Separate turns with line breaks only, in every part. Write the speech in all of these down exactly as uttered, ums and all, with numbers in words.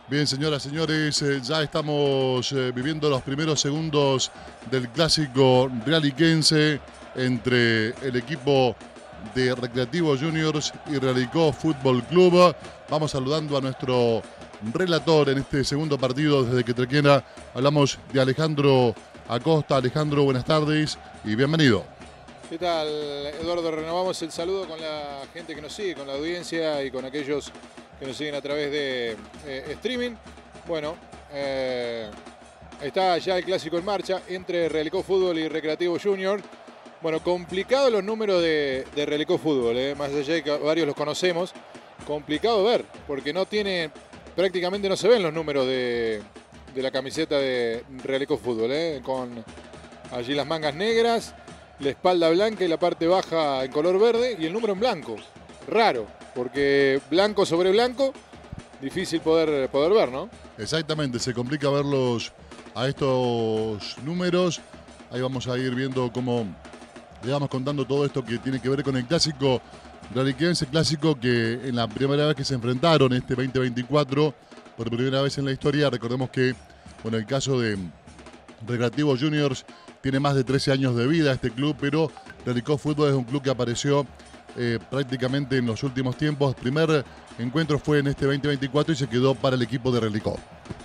Bien, señoras, señores, eh, ya estamos eh, viviendo los primeros segundos del clásico realiquense entre el equipo de Recreativo Juniors y Realicó Fútbol Club. Vamos saludando a nuestro relator en este segundo partido desde Quetrequena. Hablamos de Alejandro Acosta. Alejandro, buenas tardes y bienvenido.
¿Qué tal, Eduardo? Renovamos el saludo con la gente que nos sigue, con la audiencia y con aquellos que nos siguen a través de eh, streaming. Bueno, eh, está ya el clásico en marcha entre Realicó Fútbol y Recreativo Junior. Bueno, complicado los números de, de Realicó Fútbol, eh, más allá de que varios los conocemos. Complicado ver, porque no tiene, prácticamente no se ven los números de, de la camiseta de Realicó Fútbol, eh, con allí las mangas negras, la espalda blanca y la parte baja en color verde y el número en blanco. Raro, porque blanco sobre blanco, difícil poder, poder ver, ¿no?
Exactamente, se complica verlos a estos números. Ahí vamos a ir viendo cómo le vamos contando todo esto que tiene que ver con el clásico realiquense, clásico que en la primera vez que se enfrentaron este veinte veinticuatro, por primera vez en la historia, recordemos que, bueno, el caso de Recreativo Juniors tiene más de trece años de vida este club, pero Realicó Fútbol es un club que apareció eh, prácticamente en los últimos tiempos. El primer encuentro fue en este veinte veinticuatro y se quedó para el equipo de Realicó.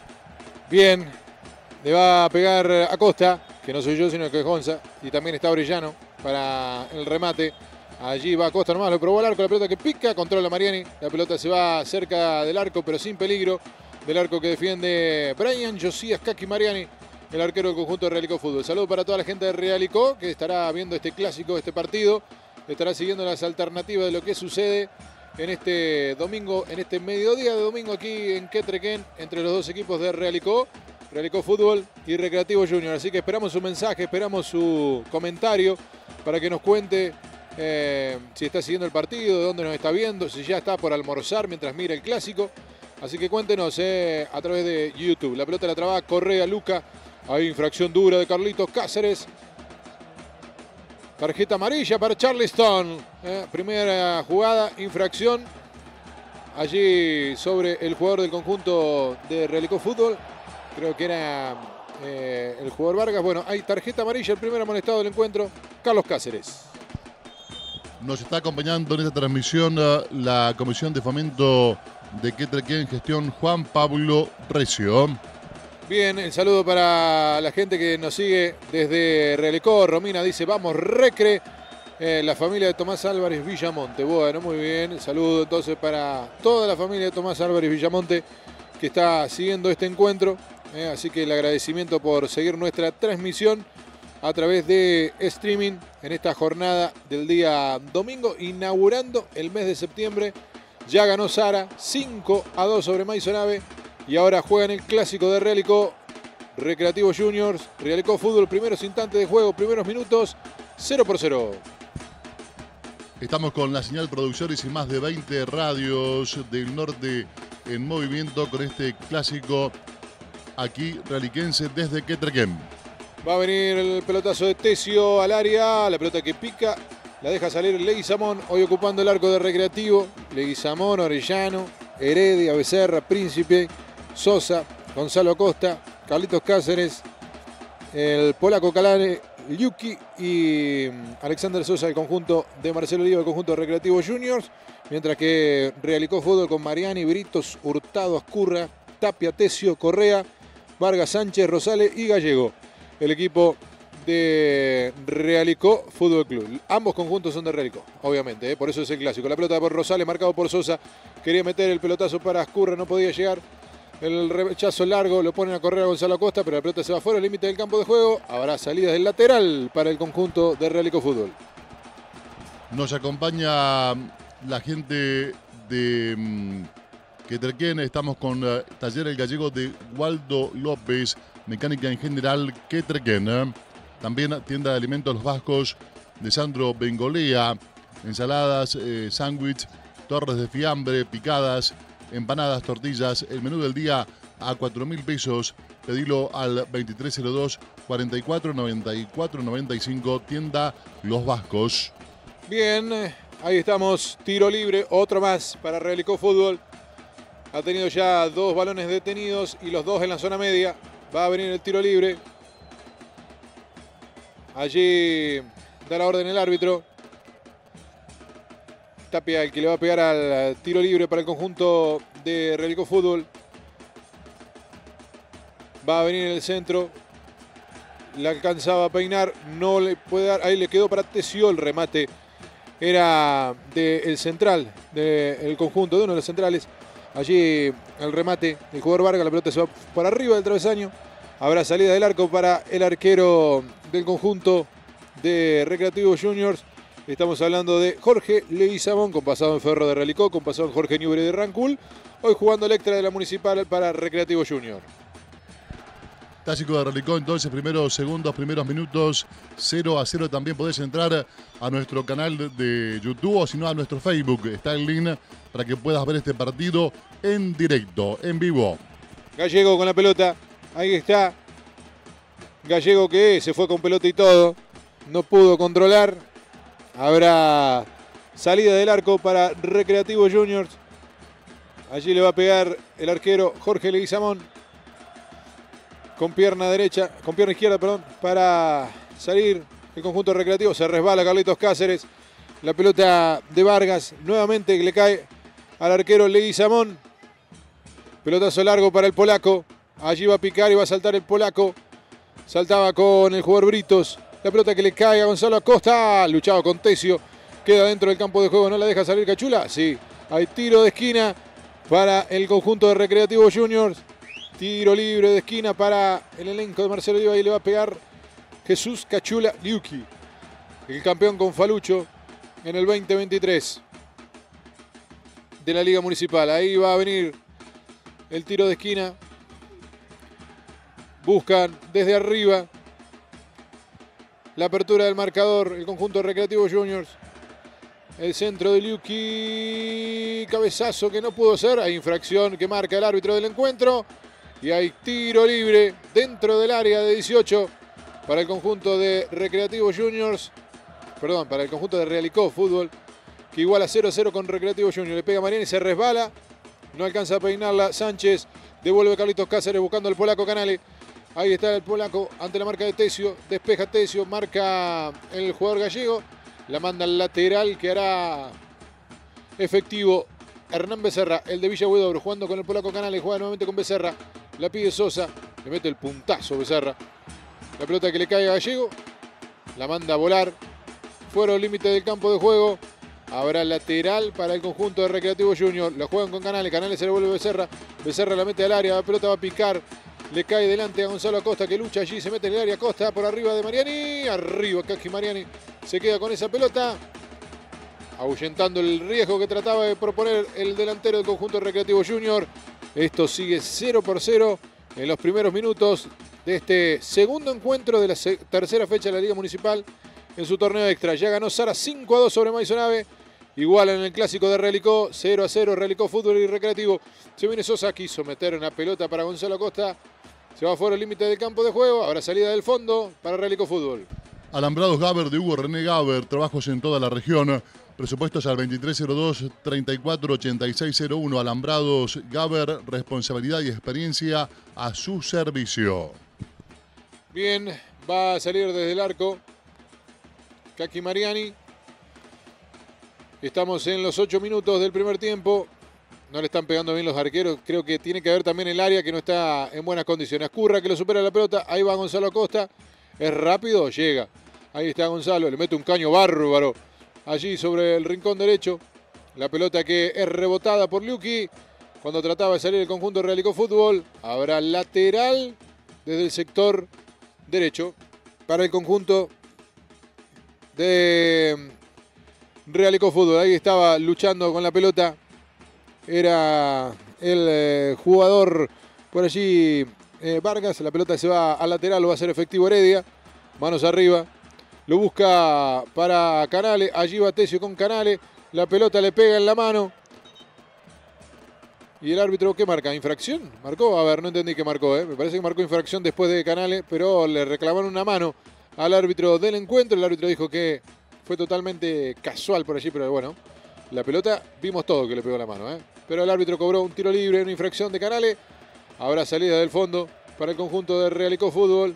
Bien, le va a pegar Acosta, que no soy yo sino que es Gonza, y también está Orellano para el remate. Allí va Acosta nomás, lo probó al arco, la pelota que pica, controla Mariani, la pelota se va cerca del arco pero sin peligro, del arco que defiende Brian Josías Kaki Mariani, el arquero del conjunto de Realicó Fútbol. Saludos para toda la gente de Realicó que estará viendo este clásico, este partido, estará siguiendo las alternativas de lo que sucede en este domingo, en este mediodía de domingo aquí en Quetrequén, entre los dos equipos de Realicó, Realicó Fútbol y Recreativo Junior. Así que esperamos su mensaje, esperamos su comentario para que nos cuente eh, si está siguiendo el partido, de dónde nos está viendo, si ya está por almorzar mientras mira el clásico. Así que cuéntenos eh, a través de YouTube. La pelota la traba Correa, Luca. Hay infracción dura de Carlitos Cáceres. Tarjeta amarilla para Charleston. Eh, primera jugada, infracción. Allí sobre el jugador del conjunto de Realicó Fútbol. Creo que era eh, el jugador Vargas. Bueno, hay tarjeta amarilla, el primer amonestado del encuentro, Carlos Cáceres.
Nos está acompañando en esta transmisión uh, la Comisión de Fomento de Quetrequén, gestión Juan Pablo Recio.
Bien, el saludo para la gente que nos sigue desde Realicó. Romina dice, vamos, Recre. Eh, la familia de Tomás Álvarez Villamonte. Bueno, muy bien. El saludo entonces para toda la familia de Tomás Álvarez Villamonte que está siguiendo este encuentro. Eh, así que el agradecimiento por seguir nuestra transmisión a través de streaming en esta jornada del día domingo, inaugurando el mes de septiembre. Ya ganó Sara, cinco a dos sobre Maisonave. Y ahora juegan el clásico de Realicó, Recreativo Juniors, Realicó Fútbol, primeros instantes de juego, primeros minutos, cero por cero.
Estamos con la señal productores y más de veinte radios del norte en movimiento con este clásico aquí realiquense desde Quetrequén.
Va a venir el pelotazo de Tesio al área, la pelota que pica, la deja salir Leguizamón, hoy ocupando el arco de Recreativo. Leguizamón, Orellano, Heredia, Becerra, Príncipe, Sosa, Gonzalo Acosta, Carlitos Cáceres, el polaco Calare, Yuki y Alexander Sosa, el conjunto de Marcelo Oliva, el conjunto de Recreativo Juniors, mientras que Realicó Fútbol con Mariani, Britos, Hurtado, Ascurra, Tapia, Tesio, Correa, Vargas, Sánchez, Rosales y Gallego. El equipo de Realicó Fútbol Club. Ambos conjuntos son de Realicó, obviamente, ¿eh? Por eso es el clásico. La pelota por Rosales, marcado por Sosa. Quería meter el pelotazo para Ascurra, no podía llegar. El rechazo largo, lo ponen a correr a Gonzalo Acosta, pero la pelota se va fuera del límite del campo de juego. Habrá salidas del lateral para el conjunto de Realicó Fútbol.
Nos acompaña la gente de um, Quetrequén. Estamos con uh, Taller El Gallego de Waldo López, mecánica en general Quetrequén. ¿eh? También tienda de alimentos Los Vascos de Sandro Bengolea, ensaladas, eh, sándwich, torres de fiambre, picadas, empanadas, tortillas. El menú del día a cuatro mil pesos. Pedilo al veintitrés cero dos, cuarenta y cuatro noventa y cuatro noventa y cinco, tienda Los Vascos.
Bien, ahí estamos, tiro libre, otro más para Realicó Fútbol. Ha tenido ya dos balones detenidos y los dos en la zona media. Va a venir el tiro libre. Allí da la orden el árbitro. Tapia el que le va a pegar al tiro libre para el conjunto de Realicó Fútbol. Va a venir en el centro. La alcanzaba a peinar. No le puede dar. Ahí le quedó para Tesio. El remate era del central del conjunto, de uno de los centrales. Allí el remate del jugador Vargas. La pelota se va para arriba del travesaño. Habrá salida del arco para el arquero del conjunto de Recreativo Juniors. Estamos hablando de Jorge Leguizamón, con pasado en Ferro de Realicó, con pasado en Jorge Newbery de Rancul. Hoy jugando el extra de la Municipal para Recreativo Junior.
Clásico de Realicó, entonces, primeros segundos, primeros minutos, cero a cero. También podés entrar a nuestro canal de YouTube o si no a nuestro Facebook. Está el link para que puedas ver este partido en directo, en vivo.
Gallego con la pelota, ahí está. Gallego que se fue con pelota y todo, no pudo controlar. Habrá salida del arco para Recreativo Juniors. Allí le va a pegar el arquero Jorge Leguizamón. Con pierna derecha, con pierna izquierda, perdón, para salir el conjunto recreativo. Se resbala Carlitos Cáceres. La pelota de Vargas nuevamente que le cae al arquero Leguizamón. Pelotazo largo para el polaco. Allí va a picar y va a saltar el polaco. Saltaba con el jugador Britos. La pelota que le cae a Gonzalo Acosta. Luchado con Tesio. Queda dentro del campo de juego. ¿No la deja salir Cachula? Sí. Hay tiro de esquina para el conjunto de Recreativo Juniors. Tiro libre de esquina para el elenco de Marcelo Diva. Y le va a pegar Jesús Cachula Liuqui, el campeón con Falucho en el veinte veintitrés de la Liga Municipal. Ahí va a venir el tiro de esquina. Buscan desde arriba la apertura del marcador, el conjunto de Recreativo Juniors. El centro de Liuqui, cabezazo que no pudo ser. Hay infracción que marca el árbitro del encuentro. Y hay tiro libre dentro del área de dieciocho para el conjunto de Recreativo Juniors. Perdón, para el conjunto de Realicó Fútbol, que iguala cero a cero con Recreativo Juniors. Le pega Mariani, se resbala. No alcanza a peinarla Sánchez. Devuelve Carlitos Cáceres buscando al polaco Canale. Ahí está el polaco ante la marca de Tesio. Despeja Tesio, marca el jugador gallego. La manda al lateral que hará efectivo Hernán Becerra, el de Villa Huidobro, jugando con el polaco Canale. Juega nuevamente con Becerra. La pide Sosa. Le mete el puntazo Becerra. La pelota que le cae a Gallego. La manda a volar. Fuera del límite del campo de juego. Habrá lateral para el conjunto de Recreativo Junior. La juegan con Canale. Canale se le vuelve Becerra. Becerra la mete al área. La pelota va a picar. Le cae delante a Gonzalo Acosta que lucha allí. Se mete en el área. Acosta por arriba de Mariani. Arriba Kaki Mariani. Se queda con esa pelota. Ahuyentando el riesgo que trataba de proponer el delantero del conjunto de Recreativo Junior. Esto sigue cero por cero en los primeros minutos de este segundo encuentro de la tercera fecha de la Liga Municipal en su torneo extra. Ya ganó Sara cinco a dos sobre Maisonave. Igual en el clásico de Realicó, cero a cero, Realicó Fútbol y Recreativo. Se viene Sosa, quiso meter una pelota para Gonzalo Acosta. Se va fuera del límite del campo de juego. Habrá salida del fondo para Realicó Fútbol.
Alambrados Gaber de Hugo René Gaber, trabajos en toda la región. Presupuestos al veintitrés cero dos, treinta y cuatro ochenta y seis cero uno. Alambrados Gaber, responsabilidad y experiencia a su servicio.
Bien, va a salir desde el arco Kaki Mariani. Estamos en los ocho minutos del primer tiempo. No le están pegando bien los arqueros. Creo que tiene que haber también el área que no está en buenas condiciones. Curra que lo supera la pelota. Ahí va Gonzalo Acosta. Es rápido, llega. Ahí está Gonzalo. Le mete un caño bárbaro. Allí sobre el rincón derecho. La pelota que es rebotada por Liuqui. Cuando trataba de salir el conjunto de Realicó Fútbol. Habrá lateral desde el sector derecho para el conjunto de Realicó Fútbol. Ahí estaba luchando con la pelota. Era el eh, jugador por allí eh, Vargas. La pelota se va al lateral. Lo va a hacer efectivo Heredia. Manos arriba. Lo busca para Canale. Allí va Tesio con Canale. La pelota le pega en la mano. ¿Y el árbitro qué marca? ¿Infracción? ¿Marcó? A ver, no entendí qué marcó. ¿eh? Me parece que marcó infracción después de Canale. Pero le reclamaron una mano al árbitro del encuentro. El árbitro dijo que fue totalmente casual por allí. Pero bueno, la pelota vimos todo que le pegó la mano. ¿eh? pero el árbitro cobró un tiro libre, una infracción de Canale. Habrá salida del fondo para el conjunto de Realicó Fútbol.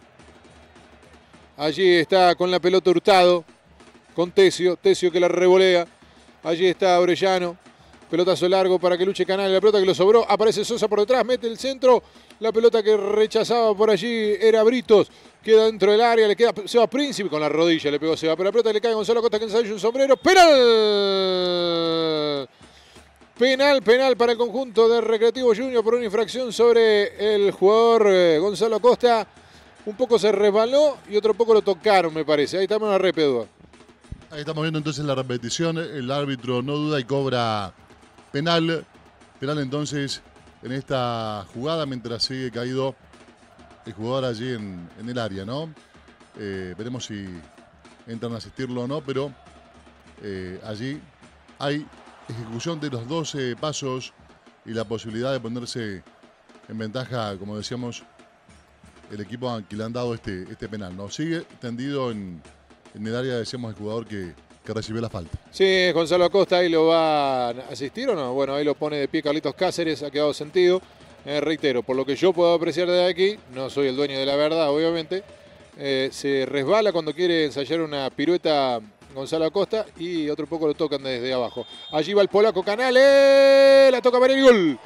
Allí está con la pelota Hurtado, con Tesio, Tesio que la revolea. Allí está Orellano, pelotazo largo para que luche Canale, la pelota que lo sobró. Aparece Sosa por detrás, mete el centro. La pelota que rechazaba por allí era Britos. Queda dentro del área, le queda Seba Príncipe con la rodilla, le pegó Seba. Pero la pelota le cae a Gonzalo Acosta que ensaya un sombrero. ¡Penal! Penal, penal para el conjunto de Recreativo Junior por una infracción sobre el jugador eh, Gonzalo Acosta. Un poco se resbaló y otro poco lo tocaron, me parece. Ahí estamos en la repedúa.
Ahí estamos viendo entonces la repetición. El árbitro no duda y cobra penal. Penal entonces en esta jugada mientras sigue caído el jugador allí en, en el área, ¿no? Eh, veremos si entran a asistirlo o no, pero eh, allí hay ejecución de los doce pasos y la posibilidad de ponerse en ventaja, como decíamos, el equipo a que le han dado este, este penal, ¿no? Sigue tendido en, en el área, decíamos, el jugador que, que recibió la falta.
Sí, Gonzalo Acosta, ahí lo va a asistir o no. Bueno, ahí lo pone de pie Carlitos Cáceres, ha quedado sentido. Eh, reitero, por lo que yo puedo apreciar desde aquí, no soy el dueño de la verdad, obviamente, eh, se resbala cuando quiere ensayar una pirueta Gonzalo Acosta y otro poco lo tocan desde abajo. Allí va el polaco Canale, la toca Mariel y gol.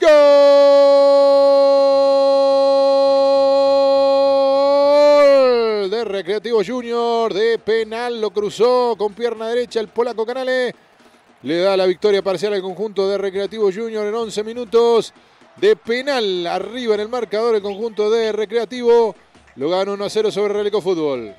¡Gol! De Recreativo Junior, de penal, lo cruzó con pierna derecha el polaco Canale. Le da la victoria parcial al conjunto de Recreativo Junior en once minutos. De penal, arriba en el marcador el conjunto de Recreativo. Lo gana uno a cero sobre Realicó Fútbol.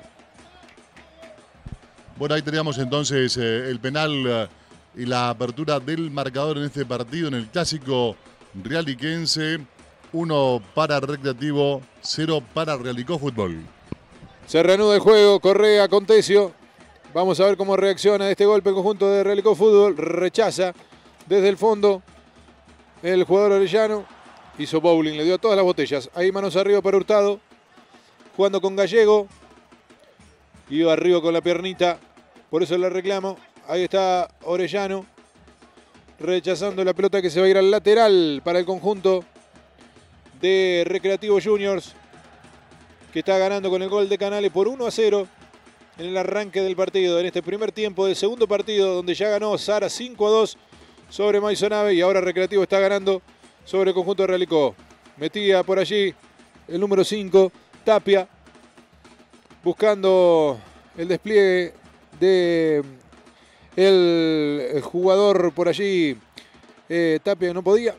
Bueno, ahí teníamos entonces eh, el penal eh, y la apertura del marcador en este partido, en el clásico realiquense. Uno para Recreativo, cero para Realicó Fútbol.
Se reanuda el juego, Correa con Tesio. Vamos a ver cómo reacciona este golpe el conjunto de Realicó Fútbol. Rechaza desde el fondo el jugador Orellano. Hizo bowling, le dio a todas las botellas. Ahí manos arriba para Hurtado. Jugando con Gallego. Iba arriba con la piernita. Por eso le reclamo. Ahí está Orellano. Rechazando la pelota que se va a ir al lateral para el conjunto de Recreativo Juniors. Que está ganando con el gol de Canale por uno a cero. En el arranque del partido. En este primer tiempo del segundo partido. Donde ya ganó Sara cinco a dos. Sobre Maisonave y ahora Recreativo está ganando sobre el conjunto de Realicó. Metía por allí el número cinco, Tapia, buscando el despliegue de el jugador por allí, eh, Tapia no podía.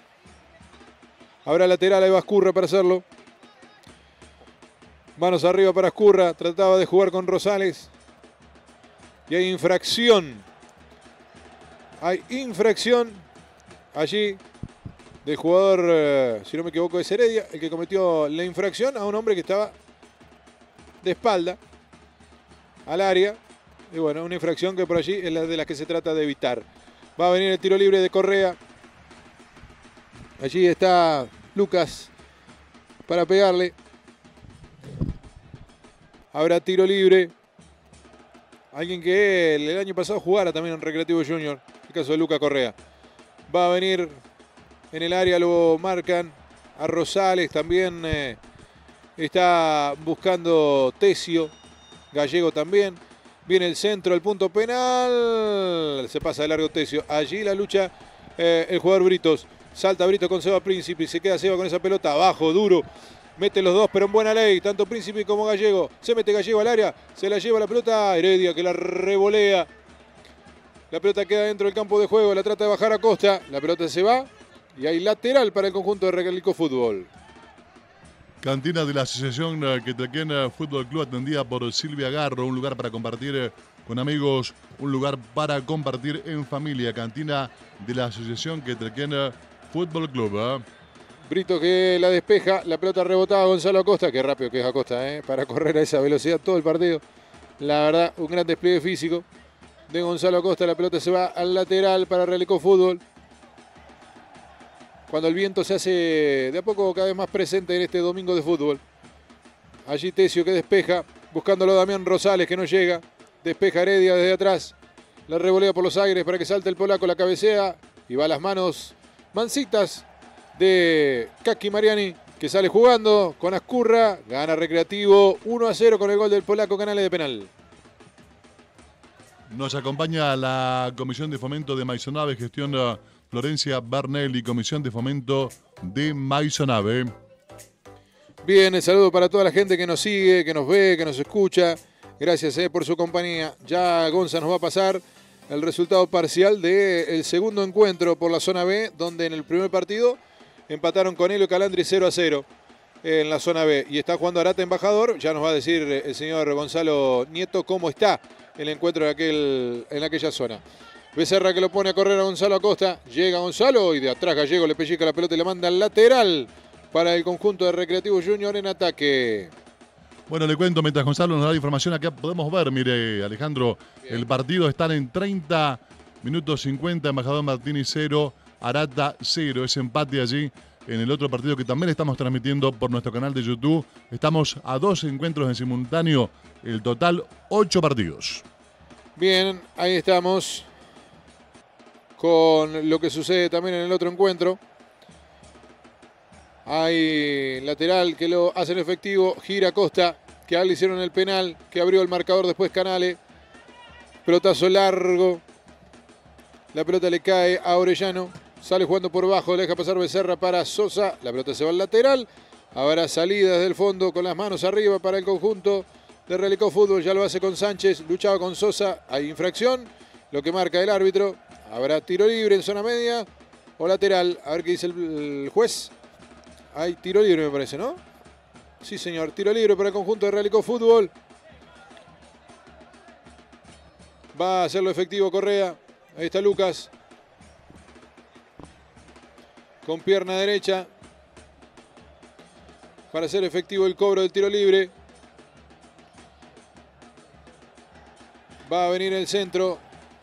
Habrá lateral, ahí va Ascurra para hacerlo. Manos arriba para Ascurra, trataba de jugar con Rosales. Y hay infracción. Hay infracción allí del jugador, eh, si no me equivoco, es Heredia, el que cometió la infracción a un hombre que estaba de espalda al área. Y bueno, una infracción que por allí es la de las que se trata de evitar. Va a venir el tiro libre de Correa. Allí está Lucas para pegarle. Habrá tiro libre. Alguien que el año pasado jugara también en Recreativo Junior. El caso de Lucas Correa. Va a venir en el área, lo marcan a Rosales. También eh, está buscando Tesio. Gallego también. Viene el centro, el punto penal. Se pasa de largo Tesio. Allí la lucha eh, el jugador Britos. Salta Britos con Seba Príncipe. Se queda Seba con esa pelota abajo, duro. Mete los dos, pero en buena ley. Tanto Príncipe como Gallego. Se mete Gallego al área. Se la lleva la pelota. Heredia que la revolea. La pelota queda dentro del campo de juego. La trata de bajar a Costa. La pelota se va. Y hay lateral para el conjunto de Recreativo Fútbol.
Cantina de la Asociación Quetrequén Fútbol Club, atendida por Silvia Garro. Un lugar para compartir con amigos. Un lugar para compartir en familia. Cantina de la Asociación Quetrequén Fútbol Club. ¿eh?
Brito que la despeja, la pelota rebotada a Gonzalo Acosta, qué rápido que es Acosta, ¿eh? Para correr a esa velocidad todo el partido. La verdad, un gran despliegue físico de Gonzalo Acosta. La pelota se va al lateral para Realicó Fútbol. Cuando el viento se hace de a poco cada vez más presente en este domingo de fútbol. Allí Tesio que despeja, buscándolo Damián Rosales que no llega. Despeja Heredia desde atrás. La revolea por los aires para que salte el polaco, la cabecea. Y va a las manos mansitas de Kaki Mariani, que sale jugando con Ascurra. Gana Recreativo uno a cero con el gol del polaco Canales de penal.
Nos acompaña la Comisión de Fomento de Maisonave, gestión Florencia Bernel y Comisión de Fomento de Maisonave.
Bien, el saludo para toda la gente que nos sigue, que nos ve, que nos escucha. Gracias eh, por su compañía. Ya Gonza nos va a pasar el resultado parcial del segundo encuentro por la zona B, donde en el primer partido empataron con Helio Calandri cero a cero en la zona B. Y está jugando Arata Embajador. Ya nos va a decir el señor Gonzalo Nieto cómo está el encuentro en, aquel, en aquella zona. Becerra que lo pone a correr a Gonzalo Acosta. Llega Gonzalo y de atrás Gallego le pellizca la pelota y le manda al lateral para el conjunto de Recreativo Junior en ataque.
Bueno, le cuento mientras Gonzalo nos da la información. Acá podemos ver, mire Alejandro, bien. El partido está en treinta minutos cincuenta. Embajador Martínez cero, Arata cero. Ese empate allí en el otro partido que también estamos transmitiendo por nuestro canal de YouTube. Estamos a dos encuentros en simultáneo. El total, ocho partidos.
Bien, ahí estamos con lo que sucede también en el otro encuentro. Hay lateral que lo hacen efectivo, gira Costa, que le hicieron el penal, que abrió el marcador después Canale. Pelotazo largo. La pelota le cae a Orellano. Sale jugando por bajo, le deja pasar Becerra para Sosa. La pelota se va al lateral. Habrá salida desde el fondo con las manos arriba para el conjunto de Realicó Fútbol. Ya lo hace con Sánchez, luchaba con Sosa. Hay infracción, lo que marca el árbitro. Habrá tiro libre en zona media o lateral. A ver qué dice el juez. Hay tiro libre, me parece, ¿no? Sí, señor. Tiro libre para el conjunto de Realicó Fútbol. Va a hacerlo efectivo Correa. Ahí está Lucas. Con pierna derecha. Para hacer efectivo el cobro del tiro libre. Va a venir el centro.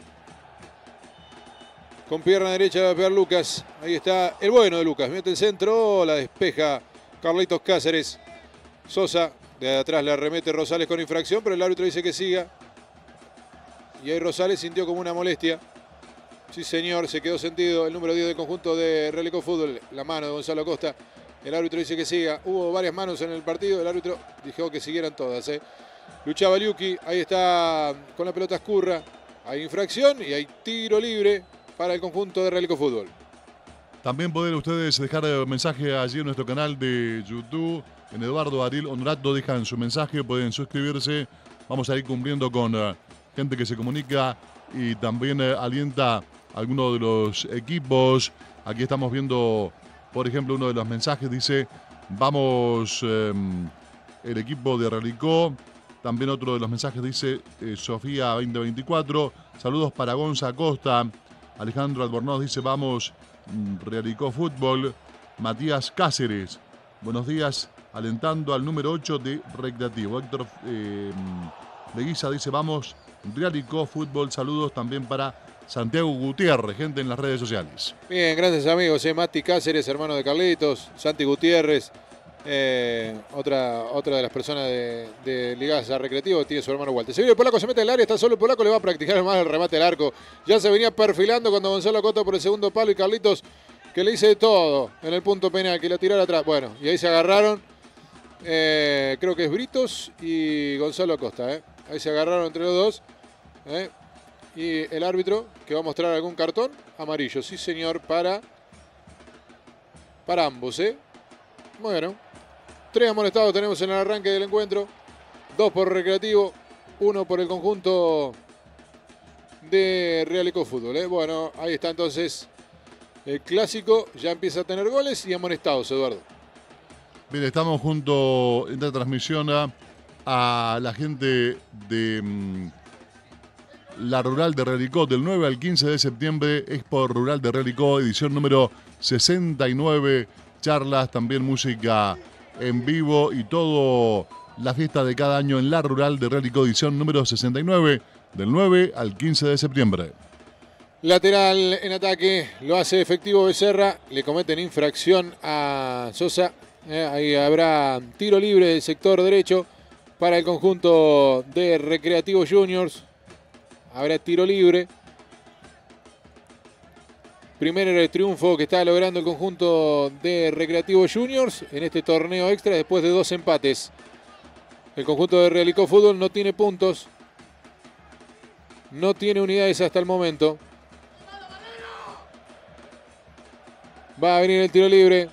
Con pierna derecha va a pegar Lucas. Ahí está el bueno de Lucas. Mete el centro. La despeja Carlitos Cáceres. Sosa. De atrás le arremete Rosales con infracción. Pero el árbitro dice que siga. Y ahí Rosales sintió como una molestia. Sí, señor. Se quedó sentido el número diez del conjunto de Realicó Fútbol. La mano de Gonzalo Acosta. El árbitro dice que siga. Hubo varias manos en el partido. El árbitro dijo que siguieran todas. ¿eh? Luchaba Liuki. Ahí está con la pelota Ascurra. Hay infracción y hay tiro libre para el conjunto de Realicó Fútbol.
También pueden ustedes dejar mensaje allí en nuestro canal de YouTube. En Eduardo Ariel Honorato dejan su mensaje, pueden suscribirse. Vamos a ir cumpliendo con uh, gente que se comunica y también uh, alienta a algunos de los equipos. Aquí estamos viendo, por ejemplo, uno de los mensajes. Dice, vamos um, el equipo de Realicó. También otro de los mensajes dice, eh, Sofía veinte veinticuatro. Saludos para Gonza Acosta. Alejandro Albornoz dice, vamos, Realicó Fútbol. Matías Cáceres, buenos días, alentando al número ocho de Recreativo. Héctor eh, Leguiza dice, vamos, Realicó Fútbol. Saludos también para Santiago Gutiérrez, gente en las redes sociales.
Bien, grandes amigos, eh, Mati Cáceres, hermano de Carlitos, Santi Gutiérrez. Eh, otra, otra de las personas de, de ligadas a Recreativo tiene su hermano Walter. Se viene el polaco, se mete en el área, está solo el polaco, le va a practicar más el remate al arco. Ya se venía perfilando cuando Gonzalo Acosta por el segundo palo y Carlitos que le hice de todo en el punto penal, que la tirara atrás. Bueno, y ahí se agarraron, eh, creo que es Britos y Gonzalo Acosta. Eh. Ahí se agarraron entre los dos. Eh. Y el árbitro que va a mostrar algún cartón amarillo. Sí, señor, para, para ambos. Eh. Bueno. Tres amonestados tenemos en el arranque del encuentro. Dos por Recreativo, uno por el conjunto de Realicó Fútbol. ¿eh? Bueno, ahí está entonces el clásico. Ya empieza a tener goles y amonestados, Eduardo.
Bien, estamos junto en esta transmisión a, a la gente de mmm, la Rural de Realicó. Del nueve al quince de septiembre, Expo Rural de Realicó, edición número sesenta y nueve. Charlas, también música en vivo y todo la fiesta de cada año en la Rural de Realicó, edición número sesenta y nueve, del nueve al quince de septiembre.
Lateral en ataque, lo hace efectivo Becerra, le cometen infracción a Sosa. Eh, ahí habrá tiro libre del sector derecho para el conjunto de Recreativo Juniors. Habrá tiro libre. primer triunfo que está logrando el conjunto de Recreativo Juniors en este torneo extra después de dos empates. El conjunto de Realicó Fútbol no tiene puntos, no tiene unidades hasta el momento. Va a venir el tiro libre.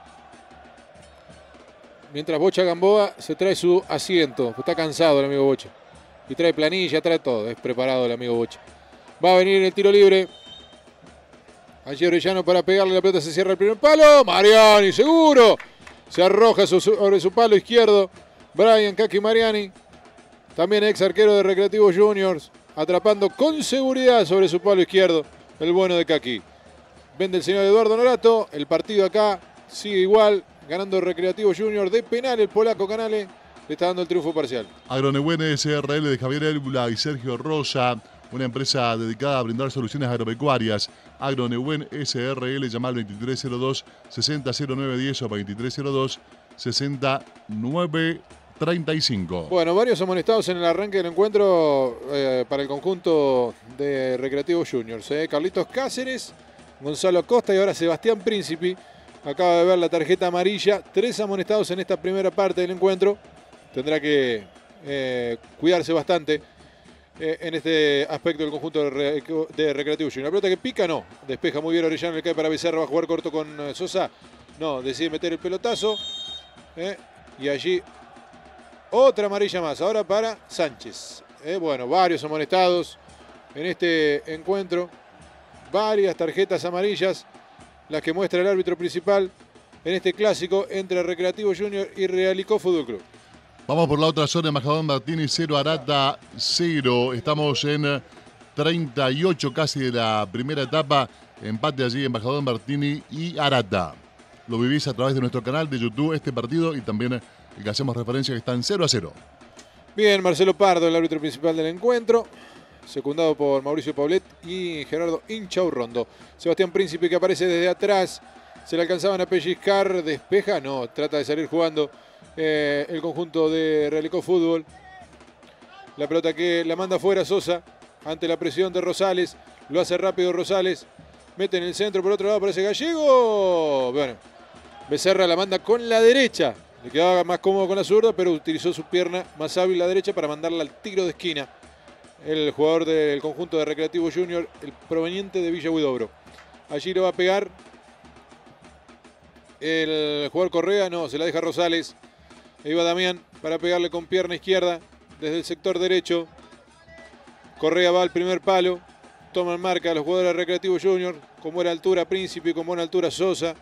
Mientras Bocha Gamboa se trae su asiento. Está cansado el amigo Bocha. Y trae planilla, trae todo. Es preparado el amigo Bocha. Va a venir el tiro libre. Allí Orellano para pegarle la pelota. Se cierra el primer palo. Mariani, seguro. Se arroja sobre su palo izquierdo. Brian Kaki Mariani. También ex arquero de Recreativo Juniors. Atrapando con seguridad sobre su palo izquierdo. El bueno de Kaki. Vende el señor Eduardo Norato. El partido acá sigue igual. Ganando Recreativo Junior de penal. El polaco Canale le está dando el triunfo parcial.
Agronehuen S R L de Javier Elbula y Sergio Rosa. Una empresa dedicada a brindar soluciones agropecuarias. Agronehuen S R L, llama al veintitrés cero dos, sesenta cero nueve diez o veintitrés cero dos, sesenta nueve treinta y cinco.
Bueno, varios amonestados en el arranque del encuentro eh, para el conjunto de Recreativo Juniors. Eh. Carlitos Cáceres, Gonzalo Acosta y ahora Sebastián Príncipe. Acaba de ver la tarjeta amarilla. Tres amonestados en esta primera parte del encuentro. Tendrá que eh, cuidarse bastante eh, en este aspecto del conjunto de, Re de Recreativo Junior. La pelota que pica, no. Despeja muy bien Orellano, le cae para Becerra. Va a jugar corto con eh, Sosa. No, decide meter el pelotazo. Eh, y allí otra amarilla más. Ahora para Sánchez. Eh, bueno, varios amonestados en este encuentro. Varias tarjetas amarillas. Las que muestra el árbitro principal en este clásico entre Recreativo Junior y Realicó Fútbol Club.
Vamos por la otra zona, Embajador Martínez cero, Arata cero. Estamos en treinta y ocho casi de la primera etapa. Empate allí, Embajador Martínez y Arata. Lo vivís a través de nuestro canal de YouTube, este partido, y también el que hacemos referencia que están cero a cero.
Bien, Marcelo Pardo, el árbitro principal del encuentro. Secundado por Mauricio Paulet y Gerardo Inchaurrondo. Sebastián Príncipe que aparece desde atrás. Se le alcanzaban a pellizcar. Despeja, no, trata de salir jugando eh, el conjunto de Realicó Fútbol. La pelota que la manda fuera Sosa ante la presión de Rosales. Lo hace rápido Rosales. Mete en el centro, por otro lado aparece Gallego. Bueno, Becerra la manda con la derecha. Le quedaba más cómodo con la zurda, pero utilizó su pierna más hábil la derecha para mandarla al tiro de esquina. El jugador del conjunto de Recreativo Junior, el proveniente de Villa Huidobro. Allí lo va a pegar el jugador Correa, no, se la deja Rosales. Ahí va Damián para pegarle con pierna izquierda desde el sector derecho. Correa va al primer palo, toman marca a los jugadores de Recreativo Junior, con buena altura Príncipe y con buena altura Sosa.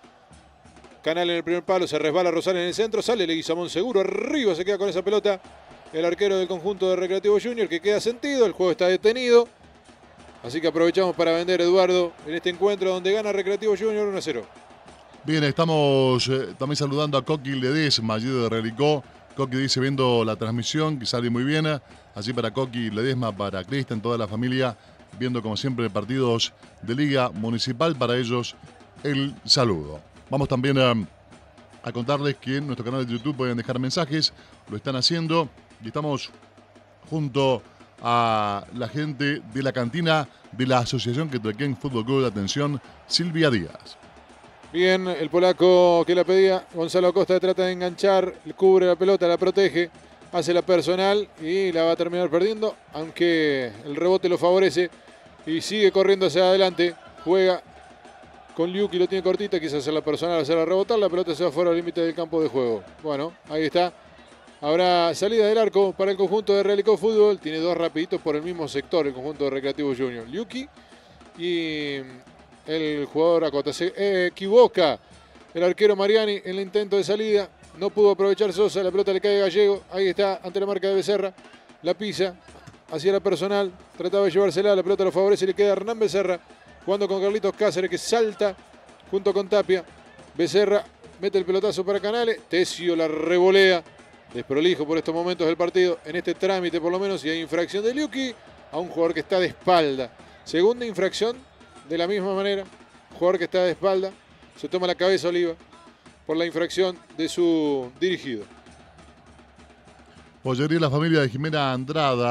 Canal en el primer palo, se resbala Rosales en el centro, sale Leguizamón seguro, arriba se queda con esa pelota. El arquero del conjunto de Recreativo Junior que queda sentido, el juego está detenido. Así que aprovechamos para vender, Eduardo, en este encuentro donde gana Recreativo Junior uno a cero.
Bien, estamos eh, también saludando a Coqui Ledesma, allí de Realicó. Coqui dice viendo la transmisión, que sale muy bien. Así para Coqui Ledesma, para Cristian, toda la familia, viendo como siempre partidos de Liga Municipal. Para ellos, el saludo. Vamos también a, a contarles que en nuestro canal de YouTube pueden dejar mensajes, lo están haciendo. Y estamos junto a la gente de la cantina de la Asociación Quetraquén Fútbol Club de Atención, Silvia Díaz.
Bien, el polaco que la pedía, Gonzalo Acosta trata de enganchar, cubre la pelota, la protege, hace la personal y la va a terminar perdiendo, aunque el rebote lo favorece y sigue corriendo hacia adelante, juega con Liuki, lo tiene cortita, quiso hacer la personal, hacerla rebotar, la pelota se va fuera al límite del campo de juego. Bueno, ahí está. Habrá salida del arco para el conjunto de Realicó Fútbol. Tiene dos rapiditos por el mismo sector el conjunto de Recreativo Junior. Liuki y el jugador Acosta. Se eh, equivoca el arquero Mariani en el intento de salida. No pudo aprovechar Sosa. La pelota le cae a Gallego. Ahí está ante la marca de Becerra. La pisa hacia la personal. Trataba de llevársela. La pelota lo favorece. Le queda a Hernán Becerra jugando con Carlitos Cáceres que salta junto con Tapia. Becerra mete el pelotazo para Canales. Tesio la revolea. Desprolijo por estos momentos del partido, en este trámite por lo menos, y hay infracción de Liuki a un jugador que está de espalda. Segunda infracción, de la misma manera, jugador que está de espalda, se toma la cabeza Oliva por la infracción de su dirigido.
Pollería La Familia de Jimena Andrada,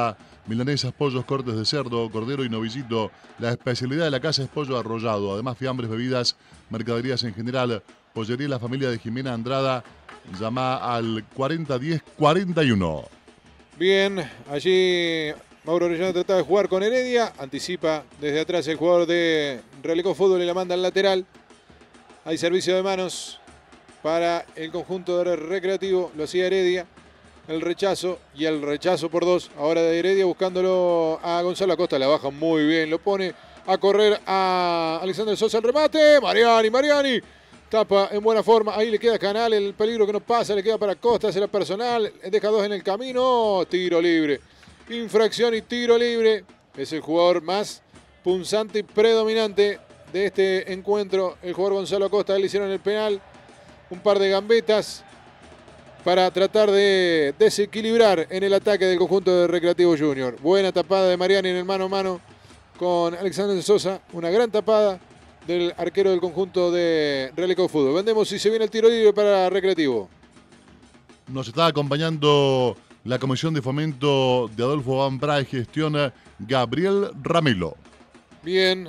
milanesas, pollos, cortes de cerdo, cordero y novillito. La especialidad de la casa es pollo arrollado. Además, fiambres, bebidas, mercaderías en general. Pollería La Familia de Jimena Andrada. Llama al cuarenta diez cuarenta y uno.
Bien, allí Mauro Orellano trataba de jugar con Heredia. Anticipa desde atrás el jugador de Realicó Fútbol y la manda al lateral. Hay servicio de manos para el conjunto de Recreativo. Lo hacía Heredia. El rechazo y el rechazo por dos. Ahora de Heredia buscándolo a Gonzalo Acosta. La baja muy bien. Lo pone a correr a Alexander Sosa. El remate. Mariani, Mariani. Tapa en buena forma. Ahí le queda Canal. El peligro que no pasa. Le queda para Costa. Será personal. Deja dos en el camino. Tiro libre. Infracción y tiro libre. Es el jugador más punzante y predominante de este encuentro. El jugador Gonzalo Acosta. Le hicieron el penal. Un par de gambetas para tratar de desequilibrar en el ataque del conjunto de Recreativo Junior. Buena tapada de Mariani en el mano a mano con Alexander Sosa. Una gran tapada del arquero del conjunto de Realicó Fútbol. Vendemos si se viene el tiro libre para Recreativo.
Nos está acompañando la Comisión de Fomento de Adolfo Van Bray, gestiona Gabriel Ramelo.
Bien.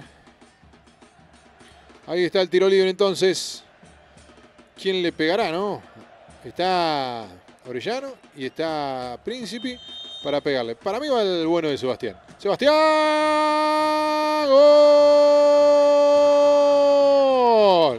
Ahí está el tiro libre entonces. ¿Quién le pegará, no? Está Orellano y está Príncipe para pegarle. Para mí va el bueno de Sebastián. ¡Sebastián! ¡Gol!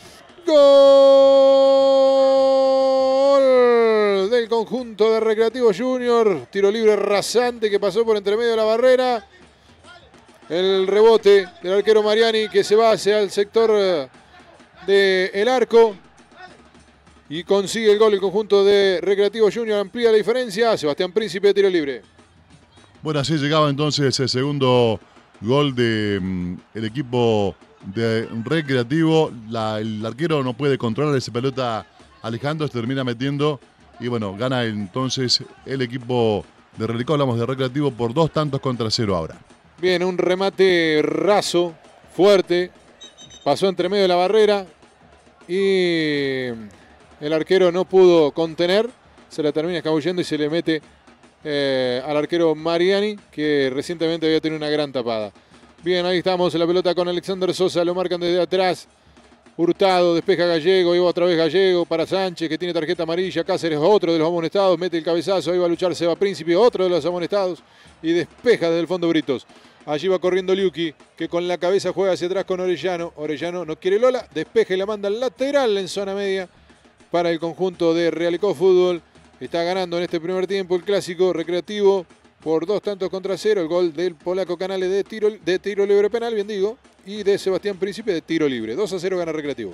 ¡Gol! Del conjunto de Recreativo Junior. Tiro libre rasante que pasó por entre medio de la barrera. El rebote del arquero Mariani que se va hacia el sector del arco. Y consigue el gol el conjunto de Recreativo Junior. Amplía la diferencia. Sebastián Príncipe de tiro libre.
Bueno, así llegaba entonces el segundo gol del de, equipo de Recreativo. La, el arquero no puede controlar esa pelota alejando, se termina metiendo. Y bueno, gana entonces el equipo de Realicó. Hablamos de Recreativo por dos tantos contra cero ahora.
Bien, un remate raso, fuerte. Pasó entre medio de la barrera. Y el arquero no pudo contener, se la termina escabullendo y se le mete eh, al arquero Mariani, que recientemente había tenido una gran tapada. Bien, ahí estamos, la pelota con Alexander Sosa, lo marcan desde atrás. Hurtado, despeja Gallego, iba otra vez Gallego para Sánchez, que tiene tarjeta amarilla. Cáceres, otro de los amonestados, mete el cabezazo, ahí va a luchar Seba Príncipe, otro de los amonestados, y despeja desde el fondo Britos. Allí va corriendo Liuki, que con la cabeza juega hacia atrás con Orellano. Orellano no quiere Lola, despeja y la manda al lateral en zona media. Para el conjunto de Realicó Fútbol. Está ganando en este primer tiempo el clásico Recreativo por dos tantos contra cero. El gol del polaco Canales de tiro, de tiro libre penal, bien digo, y de Sebastián Príncipe de tiro libre. dos a cero gana Recreativo.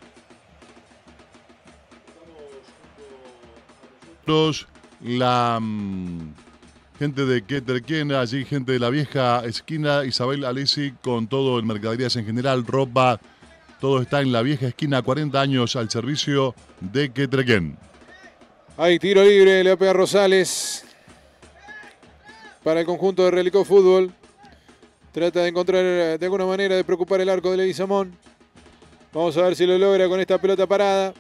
La um, gente de Queterquén, allí gente de la vieja esquina, Isabel Alessi con todo el mercaderías en general, ropa. Todo está en la vieja esquina, cuarenta años al servicio de Queterquén.
Hay tiro libre, le pega Rosales para el conjunto de Realicó Fútbol. Trata de encontrar de alguna manera de preocupar el arco de Leguizamón. Vamos a ver si lo logra con esta pelota parada.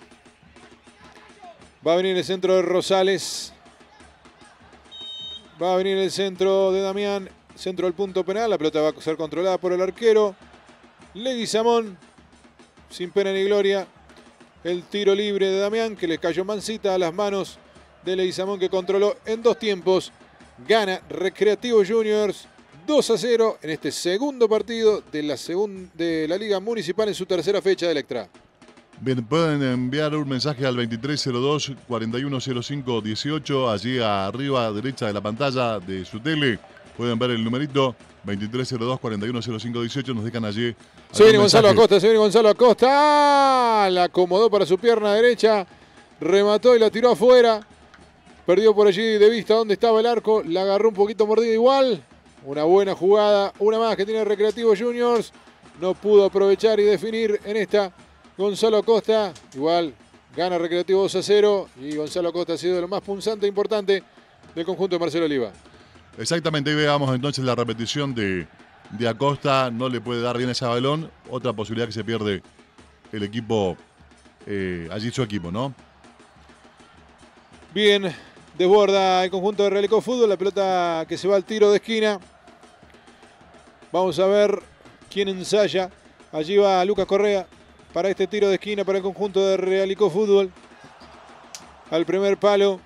Va a venir el centro de Rosales. Va a venir el centro de Damián. Centro del punto penal. La pelota va a ser controlada por el arquero Leguizamón. Sin pena ni gloria, el tiro libre de Damián, que le cayó mansita a las manos de Leguizamón, que controló en dos tiempos. Gana Recreativo Juniors dos a cero en este segundo partido de la, de la Liga Municipal en su tercera fecha de Electra.
Bien, pueden enviar un mensaje al veintitrés cero dos, cuarenta y uno cero cinco dieciocho, allí arriba a derecha de la pantalla de su tele. Pueden ver el numerito veintitrés cero dos, cuarenta y uno cero cinco dieciocho, nos dejan allí.
Se viene Gonzalo Acosta, se viene Gonzalo Acosta. La acomodó para su pierna derecha. Remató y la tiró afuera. Perdió por allí de vista dónde estaba el arco. La agarró un poquito mordida igual. Una buena jugada. Una más que tiene Recreativo Juniors. No pudo aprovechar y definir en esta Gonzalo Acosta. Igual gana Recreativo dos a cero. Y Gonzalo Acosta ha sido de lo más punzante e importante del conjunto de Marcelo Oliva.
Exactamente, ahí veamos entonces la repetición de, de Acosta. No le puede dar bien ese balón. Otra posibilidad que se pierde el equipo, eh, allí su equipo, ¿no?
Bien, Desborda el conjunto de Realicó Fútbol. La pelota que se va al tiro de esquina. Vamos a ver quién ensaya. Allí va Lucas Correa para este tiro de esquina para el conjunto de Realicó Fútbol. Al primer palo.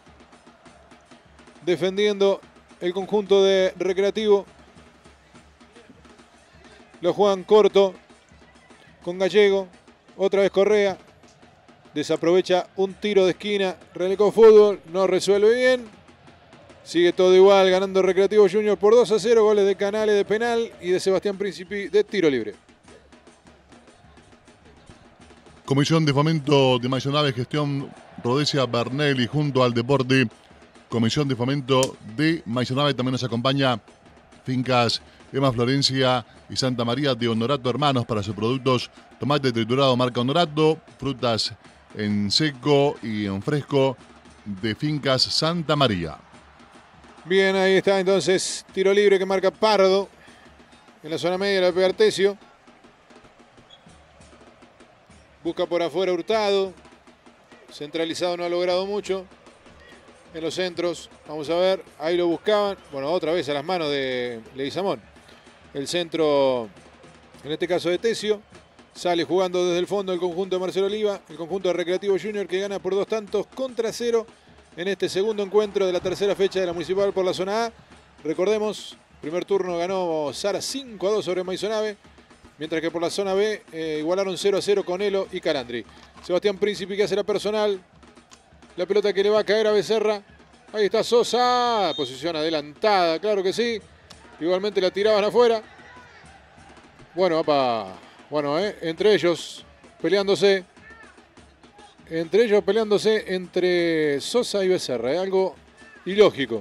Defendiendo el conjunto de Recreativo. Lo juegan corto con Gallego. Otra vez Correa. Desaprovecha un tiro de esquina. Realicó Fútbol no resuelve bien. Sigue todo igual, ganando Recreativo Junior por dos a cero. Goles de Canales de penal y de Sebastián Príncipe de tiro libre.
Comisión de Fomento de Maisonave, gestión Rodesia Bernelli junto al Deporte. Comisión de Fomento de Maisonave. También nos acompaña Fincas Emma Florencia y Santa María de Honorato Hermanos para sus productos. Tomate triturado marca Honorato. Frutas en seco y en fresco de Fincas Santa María.
Bien, ahí está entonces. Tiro libre que marca Pardo. En la zona media la pega Artesio. Busca por afuera Hurtado. Centralizado no ha logrado mucho. En los centros, vamos a ver. Ahí lo buscaban. Bueno, otra vez a las manos de Leguizamón. El centro, en este caso de Tesio. Sale jugando desde el fondo el conjunto de Marcelo Oliva. El conjunto de Recreativo Junior que gana por dos tantos contra cero en este segundo encuentro de la tercera fecha de la Municipal por la zona A. Recordemos, primer turno ganó Sara cinco a dos sobre Maisonave. Mientras que por la zona B eh, igualaron cero a cero con Elo y Calandri. Sebastián Príncipe que hace la personal. La pelota que le va a caer a Becerra. Ahí está Sosa. Posición adelantada, claro que sí. Igualmente la tiraban afuera. Bueno, apa. Bueno, eh, entre ellos peleándose. Entre ellos peleándose entre Sosa y Becerra. Eh, algo ilógico.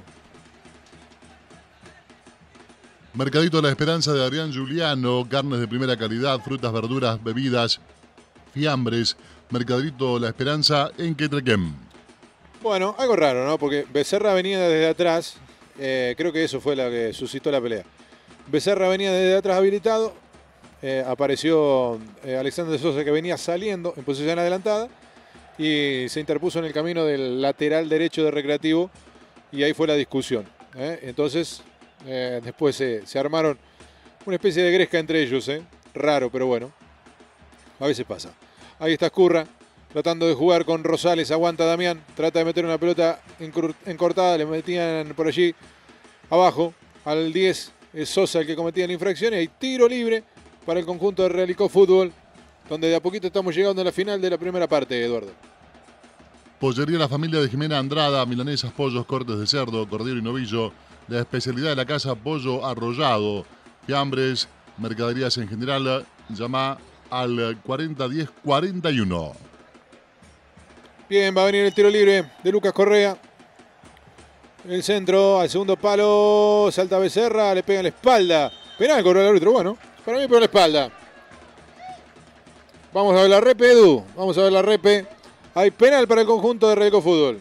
Mercadito La Esperanza de Adrián Giuliano. Carnes de primera calidad, frutas, verduras, bebidas, fiambres. Mercadito La Esperanza en Quetrequén.
Bueno, algo raro, ¿no? Porque Becerra venía desde atrás. Eh, creo que eso fue lo que suscitó la pelea. Becerra venía desde atrás habilitado. Eh, apareció eh, Alexander Sosa que venía saliendo en posición adelantada. Y se interpuso en el camino del lateral derecho de Recreativo. Y ahí fue la discusión. ¿eh? Entonces, eh, después se, se armaron una especie de gresca entre ellos. ¿eh? Raro, pero bueno. A veces pasa. Ahí está Escurra. Tratando de jugar con Rosales, aguanta Damián, trata de meter una pelota encortada, le metían por allí abajo al diez, es Sosa el que cometía la infracción y hay tiro libre para el conjunto de Realicó Fútbol, donde de a poquito estamos llegando a la final de la primera parte, Eduardo.
Pollería La Familia de Jimena Andrada, milanesas, pollos, cortes de cerdo, cordero y novillo, la especialidad de la casa, pollo arrollado, fiambres, mercaderías en general, llama al cuarenta diez cuarenta y uno.
Bien, va a venir el tiro libre de Lucas Correa. El centro, al segundo palo, salta Becerra, le pega en la espalda. Penal cobró el árbitro, bueno, para mí pegó en la espalda. Vamos a ver la repe, Edu, vamos a ver la repe. Hay penal para el conjunto de Realicó Fútbol.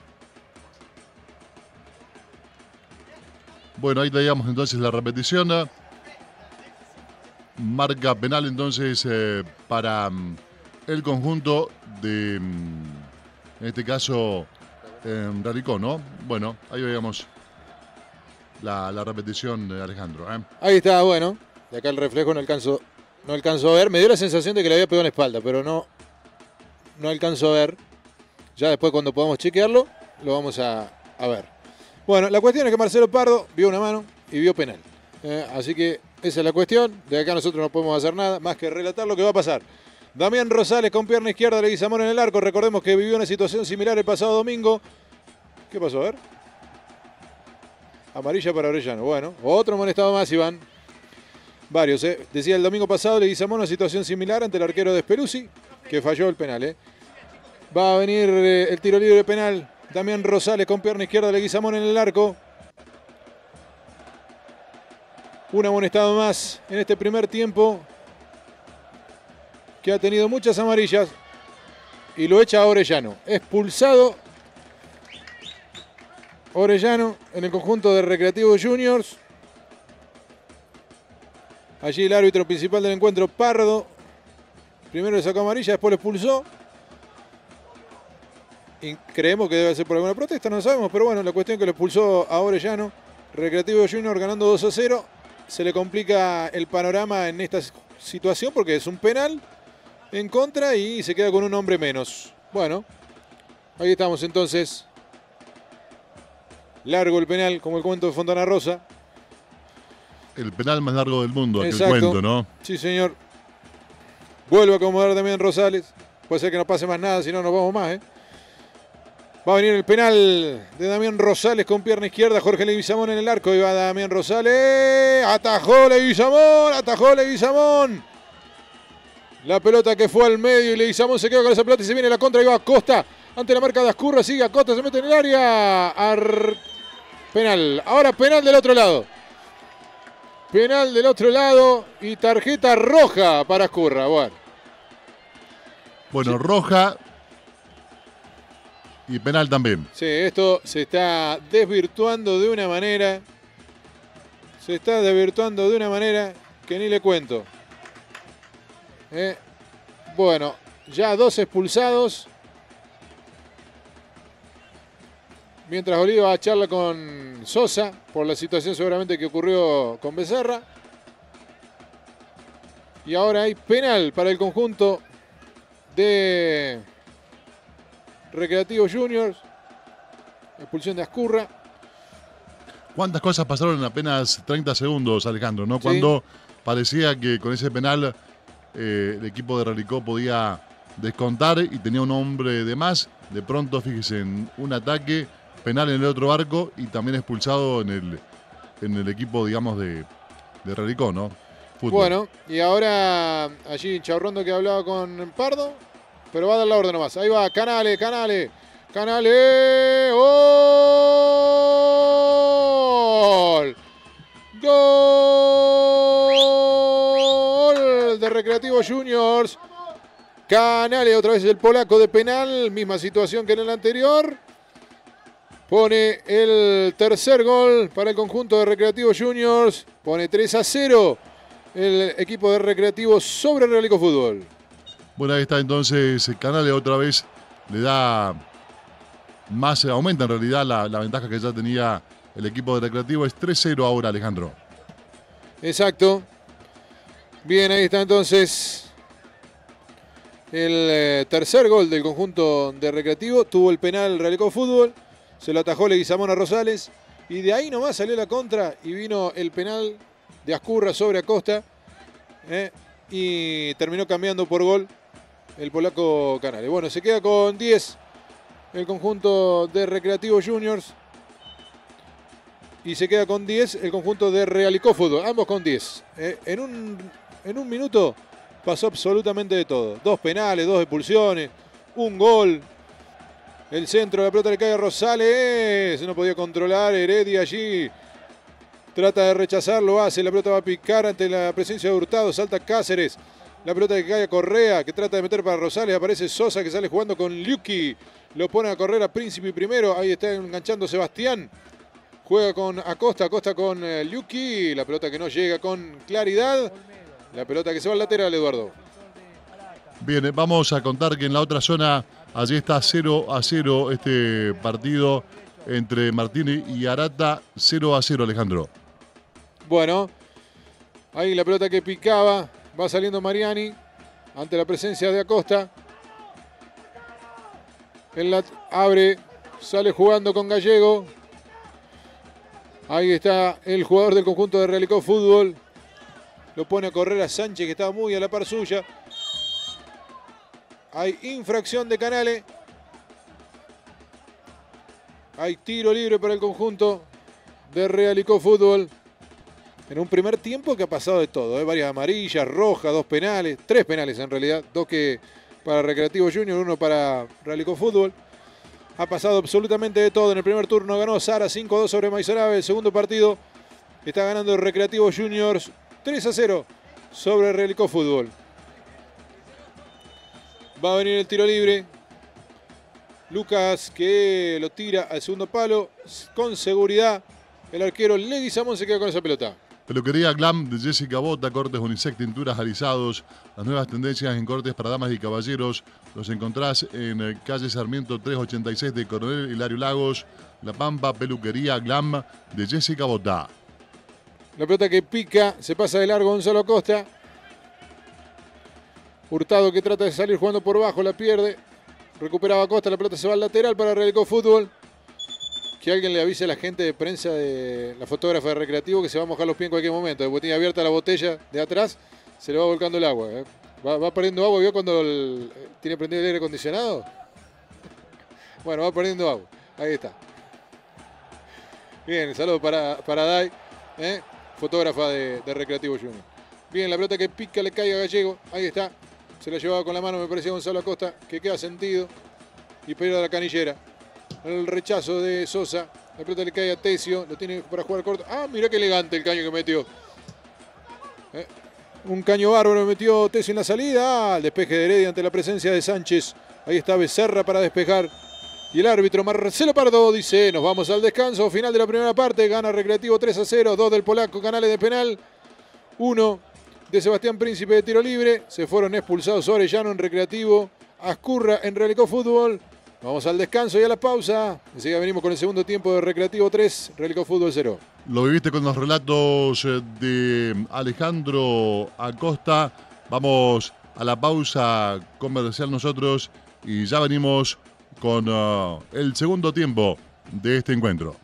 Bueno, ahí teníamos entonces la repetición. Marca penal entonces eh, para um, el conjunto de... Um, En este caso, eh, Realicó, ¿no? Bueno, ahí veíamos la, la repetición de Alejandro. ¿eh?
Ahí está, bueno. De acá el reflejo no alcanzo, no alcanzo a ver. Me dio la sensación de que le había pegado en la espalda, pero no, no alcanzo a ver. Ya después cuando podamos chequearlo, lo vamos a, a ver. Bueno, la cuestión es que Marcelo Pardo vio una mano y vio penal. Eh, así que esa es la cuestión. De acá nosotros no podemos hacer nada más que relatar lo que va a pasar. Damián Rosales con pierna izquierda, Leguizamón en el arco. Recordemos que vivió una situación similar el pasado domingo. ¿Qué pasó? A ver. Amarilla para Orellano. Bueno, otro molestado más, Iván. Varios, ¿eh? Decía el domingo pasado Leguizamón una situación similar ante el arquero de Speluzzi, que falló el penal, ¿eh? Va a venir eh, el tiro libre penal. Damián Rosales con pierna izquierda, Leguizamón en el arco. Un amonestado más en este primer tiempo, que ha tenido muchas amarillas y lo echa a Orellano. Expulsado Orellano en el conjunto de Recreativo Juniors. Allí el árbitro principal del encuentro, Pardo. Primero le sacó amarilla, después lo expulsó. y creemos que debe ser por alguna protesta, no sabemos, pero bueno, la cuestión es que lo expulsó a Orellano. Recreativo Junior ganando dos a cero. Se le complica el panorama en esta situación porque es un penal en contra y se queda con un hombre menos. Bueno, ahí estamos entonces. Largo el penal, como el cuento de Fontana Rosa.
El penal más largo del mundo, aquel
Exacto.
cuento, ¿no?
Sí, señor. Vuelve a acomodar también Rosales. Puede ser que no pase más nada, si no nos vamos más, ¿eh? Va a venir el penal de Damián Rosales con pierna izquierda. Jorge Leguizamón en el arco. Y va Damián Rosales. Atajó Leguizamón. Atajó Leguizamón. La pelota que fue al medio y Leguizamón se queda con esa pelota y se viene la contra. Y va Acosta ante la marca de Ascurra. Sigue Acosta, se mete en el área. Ar... Penal. Ahora penal del otro lado. Penal del otro lado y tarjeta roja para Ascurra. Bueno,
bueno
sí.
Roja y penal también.
Sí, esto se está desvirtuando de una manera. Se está desvirtuando de una manera que ni le cuento. Eh, bueno, ya dos expulsados. Mientras Oliva charla con Sosa por la situación seguramente que ocurrió con Becerra. Y ahora hay penal para el conjunto de Recreativo Juniors. Expulsión de Ascurra.
¿Cuántas cosas pasaron en apenas treinta segundos, Alejandro? ¿No?
Sí.
Cuando parecía que con ese penal eh, el equipo de Relicó podía descontar y tenía un hombre de más. De pronto, fíjese, en un ataque, penal en el otro arco y también expulsado en el, en el equipo, digamos, de, de Relicó, ¿no? Fútbol.
Bueno, y ahora allí Chaurrondo que hablaba con Pardo, pero va a dar la orden nomás. Ahí va, Canale, Canale, Canale, ¡gol! ¡Gol de Recreativo Juniors! Canale, otra vez el polaco de penal, misma situación que en el anterior. Pone el tercer gol para el conjunto de Recreativo Juniors. Pone tres a cero el equipo de Recreativo sobre Realico Fútbol.
Bueno, ahí está entonces Canale otra vez. Le da más, aumenta en realidad la, la ventaja que ya tenía el equipo de Recreativo. Es tres cero ahora, Alejandro.
Exacto. Bien, ahí está entonces el eh, tercer gol del conjunto de Recreativo. Tuvo el penal Realico Fútbol. Se lo atajó Leguizamón a Rosales. Y de ahí nomás salió la contra y vino el penal de Ascurra sobre Acosta. Eh, y terminó cambiando por gol el polaco Canale. Bueno, se queda con diez el conjunto de Recreativo Juniors. Y se queda con diez el conjunto de Realicó Fútbol. Ambos con diez. Eh, en, un, en un minuto pasó absolutamente de todo. Dos penales, dos expulsiones, un gol. El centro de la pelota le cae a Rosales. No podía controlar. Heredia allí. Trata de rechazarlo, hace. La pelota va a picar ante la presencia de Hurtado. Salta Cáceres. La pelota que cae a Correa, que trata de meter para Rosales. Aparece Sosa, que sale jugando con Liuki. Lo pone a correr a Príncipe primero. Ahí está enganchando Sebastián. Juega con Acosta. Acosta con eh, Liuki. La pelota que no llega con claridad. La pelota que se va al lateral, Eduardo.
Bien, vamos a contar que en la otra zona, allí está cero a cero este partido entre Martínez y Arata. cero a cero, Alejandro.
Bueno, ahí la pelota que picaba. Va saliendo Mariani ante la presencia de Acosta. En la abre, sale jugando con Gallego. Ahí está el jugador del conjunto de Realicó Fútbol. Lo pone a correr a Sánchez, que estaba muy a la par suya. Hay infracción de Canale. Hay tiro libre para el conjunto de Realicó Fútbol. En un primer tiempo que ha pasado de todo. ¿eh? Varias amarillas, rojas, dos penales. Tres penales en realidad. Dos que para Recreativo Junior, uno para Realicó Fútbol. Ha pasado absolutamente de todo. En el primer turno ganó Sara cinco a dos sobre Maizarabe. El segundo partido está ganando Recreativo Juniors tres a cero sobre Realicó Fútbol. Va a venir el tiro libre. Lucas que lo tira al segundo palo. Con seguridad el arquero Leguizamón se queda con esa pelota.
Peluquería Glam de Jessica Bota, cortes unisex, tinturas, alisados. Las nuevas tendencias en cortes para damas y caballeros los encontrás en eh, calle Sarmiento trescientos ochenta y seis de Coronel Hilario Lagos. La Pampa, Peluquería Glam de Jessica Bota.
La pelota que pica, se pasa de largo Gonzalo Acosta. Hurtado que trata de salir jugando por bajo, la pierde. Recuperaba Acosta, la pelota se va al lateral para Realicó Fútbol. Que alguien le avise a la gente de prensa, de la fotógrafa de Recreativo, que se va a mojar los pies en cualquier momento. Después tiene abierta la botella de atrás, se le va volcando el agua. ¿eh? Va, va perdiendo agua. ¿Vio cuando el, tiene prendido el aire acondicionado? Bueno, va perdiendo agua. Ahí está. Bien, saludo para, para Dai, ¿eh? fotógrafa de, de Recreativo Junior. Bien, la pelota que pica le cae a Gallego. Ahí está. Se la llevaba con la mano, me parecía Gonzalo Acosta, que queda sentido. Y pierde la canillera. El rechazo de Sosa. La pelota le cae a Tesio. Lo tiene para jugar corto. Ah, mirá qué elegante el caño que metió. ¿Eh? Un caño bárbaro metió Tesio en la salida. Ah, el despeje de Heredia ante la presencia de Sánchez. Ahí está Becerra para despejar. Y el árbitro Marcelo Pardo dice, nos vamos al descanso. Final de la primera parte. Gana Recreativo tres a cero. dos del polaco Canales de penal. uno de Sebastián Príncipe de tiro libre. Se fueron expulsados Orellano en Recreativo. Azcurra en Realicó Fútbol. Vamos al descanso y a la pausa. Enseguida venimos con el segundo tiempo de Recreativo tres, Realicó Fútbol cero.
Lo viviste con los relatos de Alejandro Acosta. Vamos a la pausa comercial nosotros y ya venimos con uh, el segundo tiempo de este encuentro.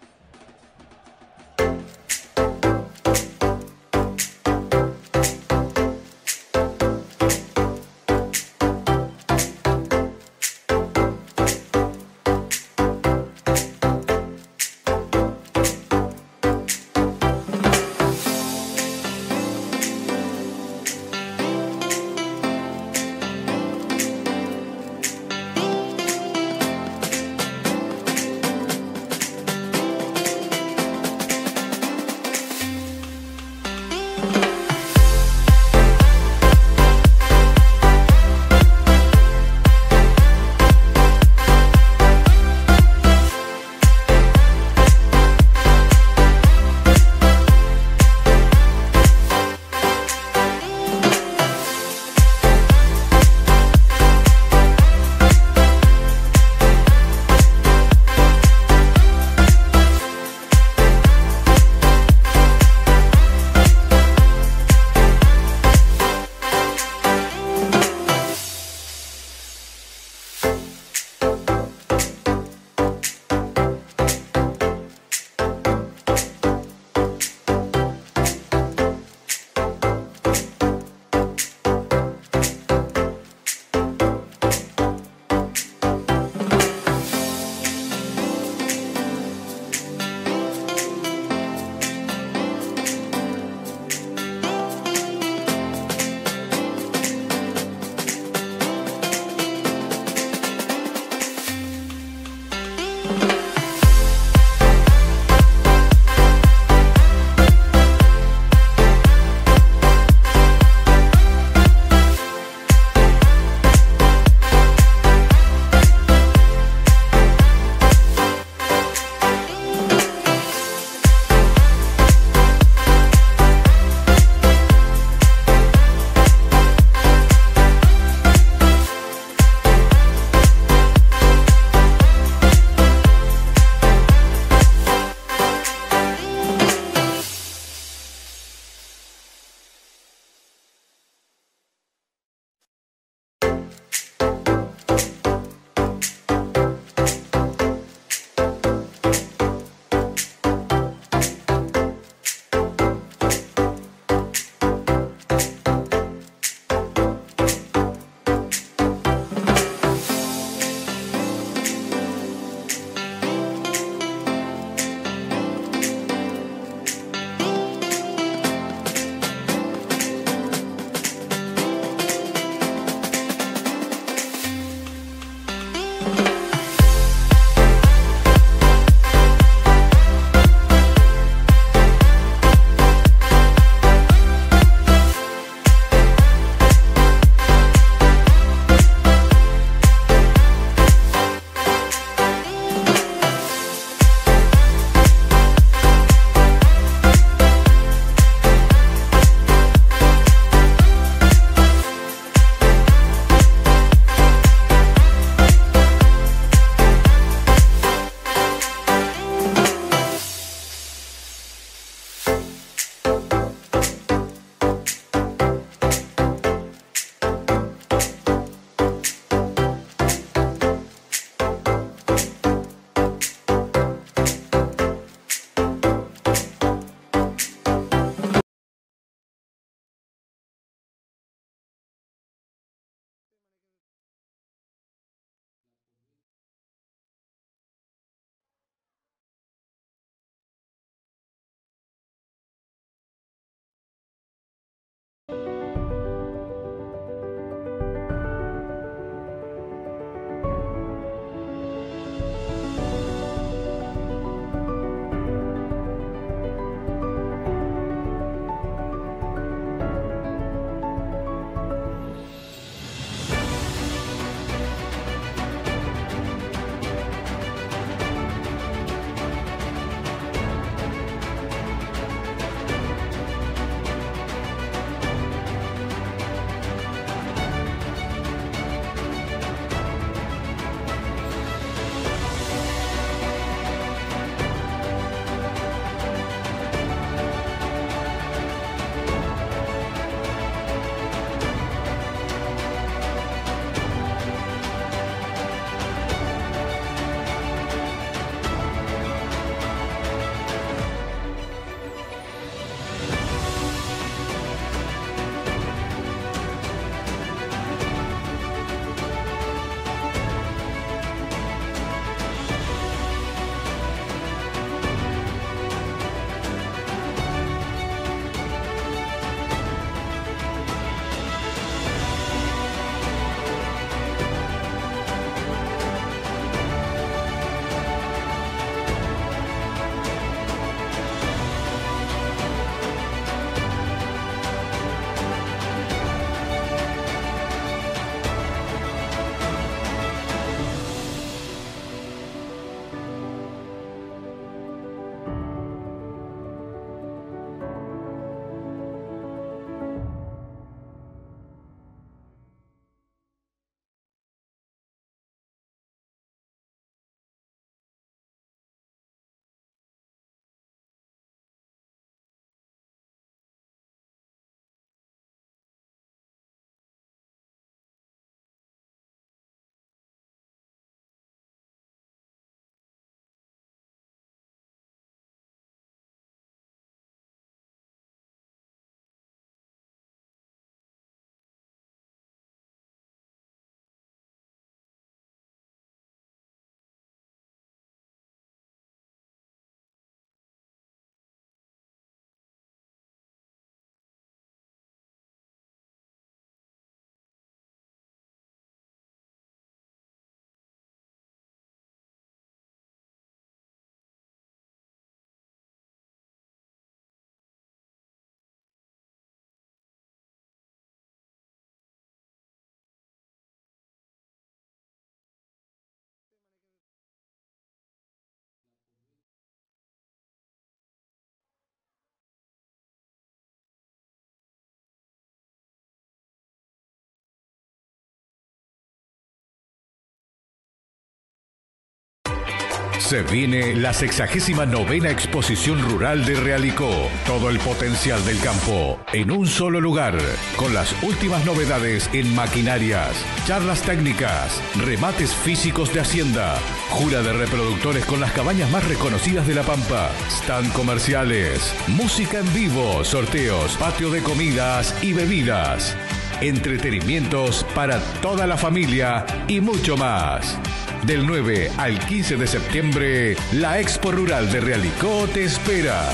Se viene la sexagésima novena exposición rural de Realicó. Todo el potencial del campo en un solo lugar. Con las últimas novedades en maquinarias, charlas técnicas, remates físicos de hacienda, jura de reproductores con las cabañas más reconocidas de La Pampa, stand comerciales, música en vivo, sorteos, patio de comidas y bebidas, entretenimientos para toda la familia y mucho más. Del nueve al quince de septiembre, la Expo Rural de Realicó te espera.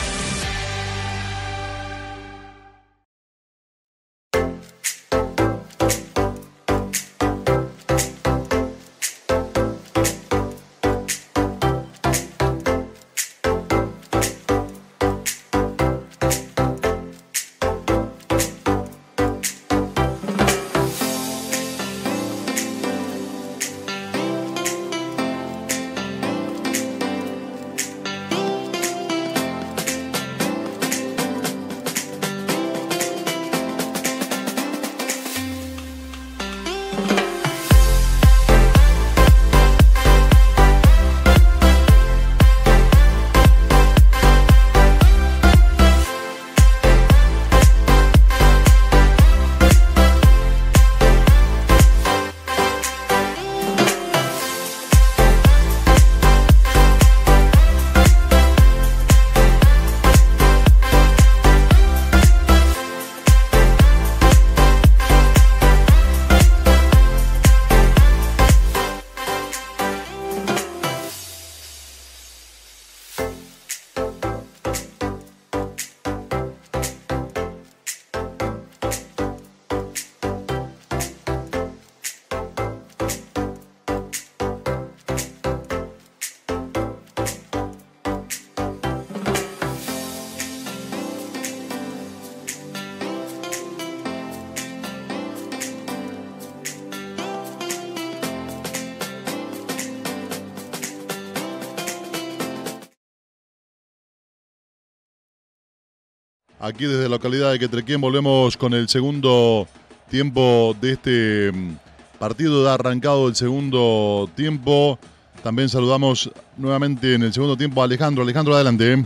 Aquí desde la localidad de Quetrequén volvemos con el segundo tiempo de este partido. Da arrancado el segundo tiempo. También saludamos nuevamente en el segundo tiempo a Alejandro. Alejandro, adelante.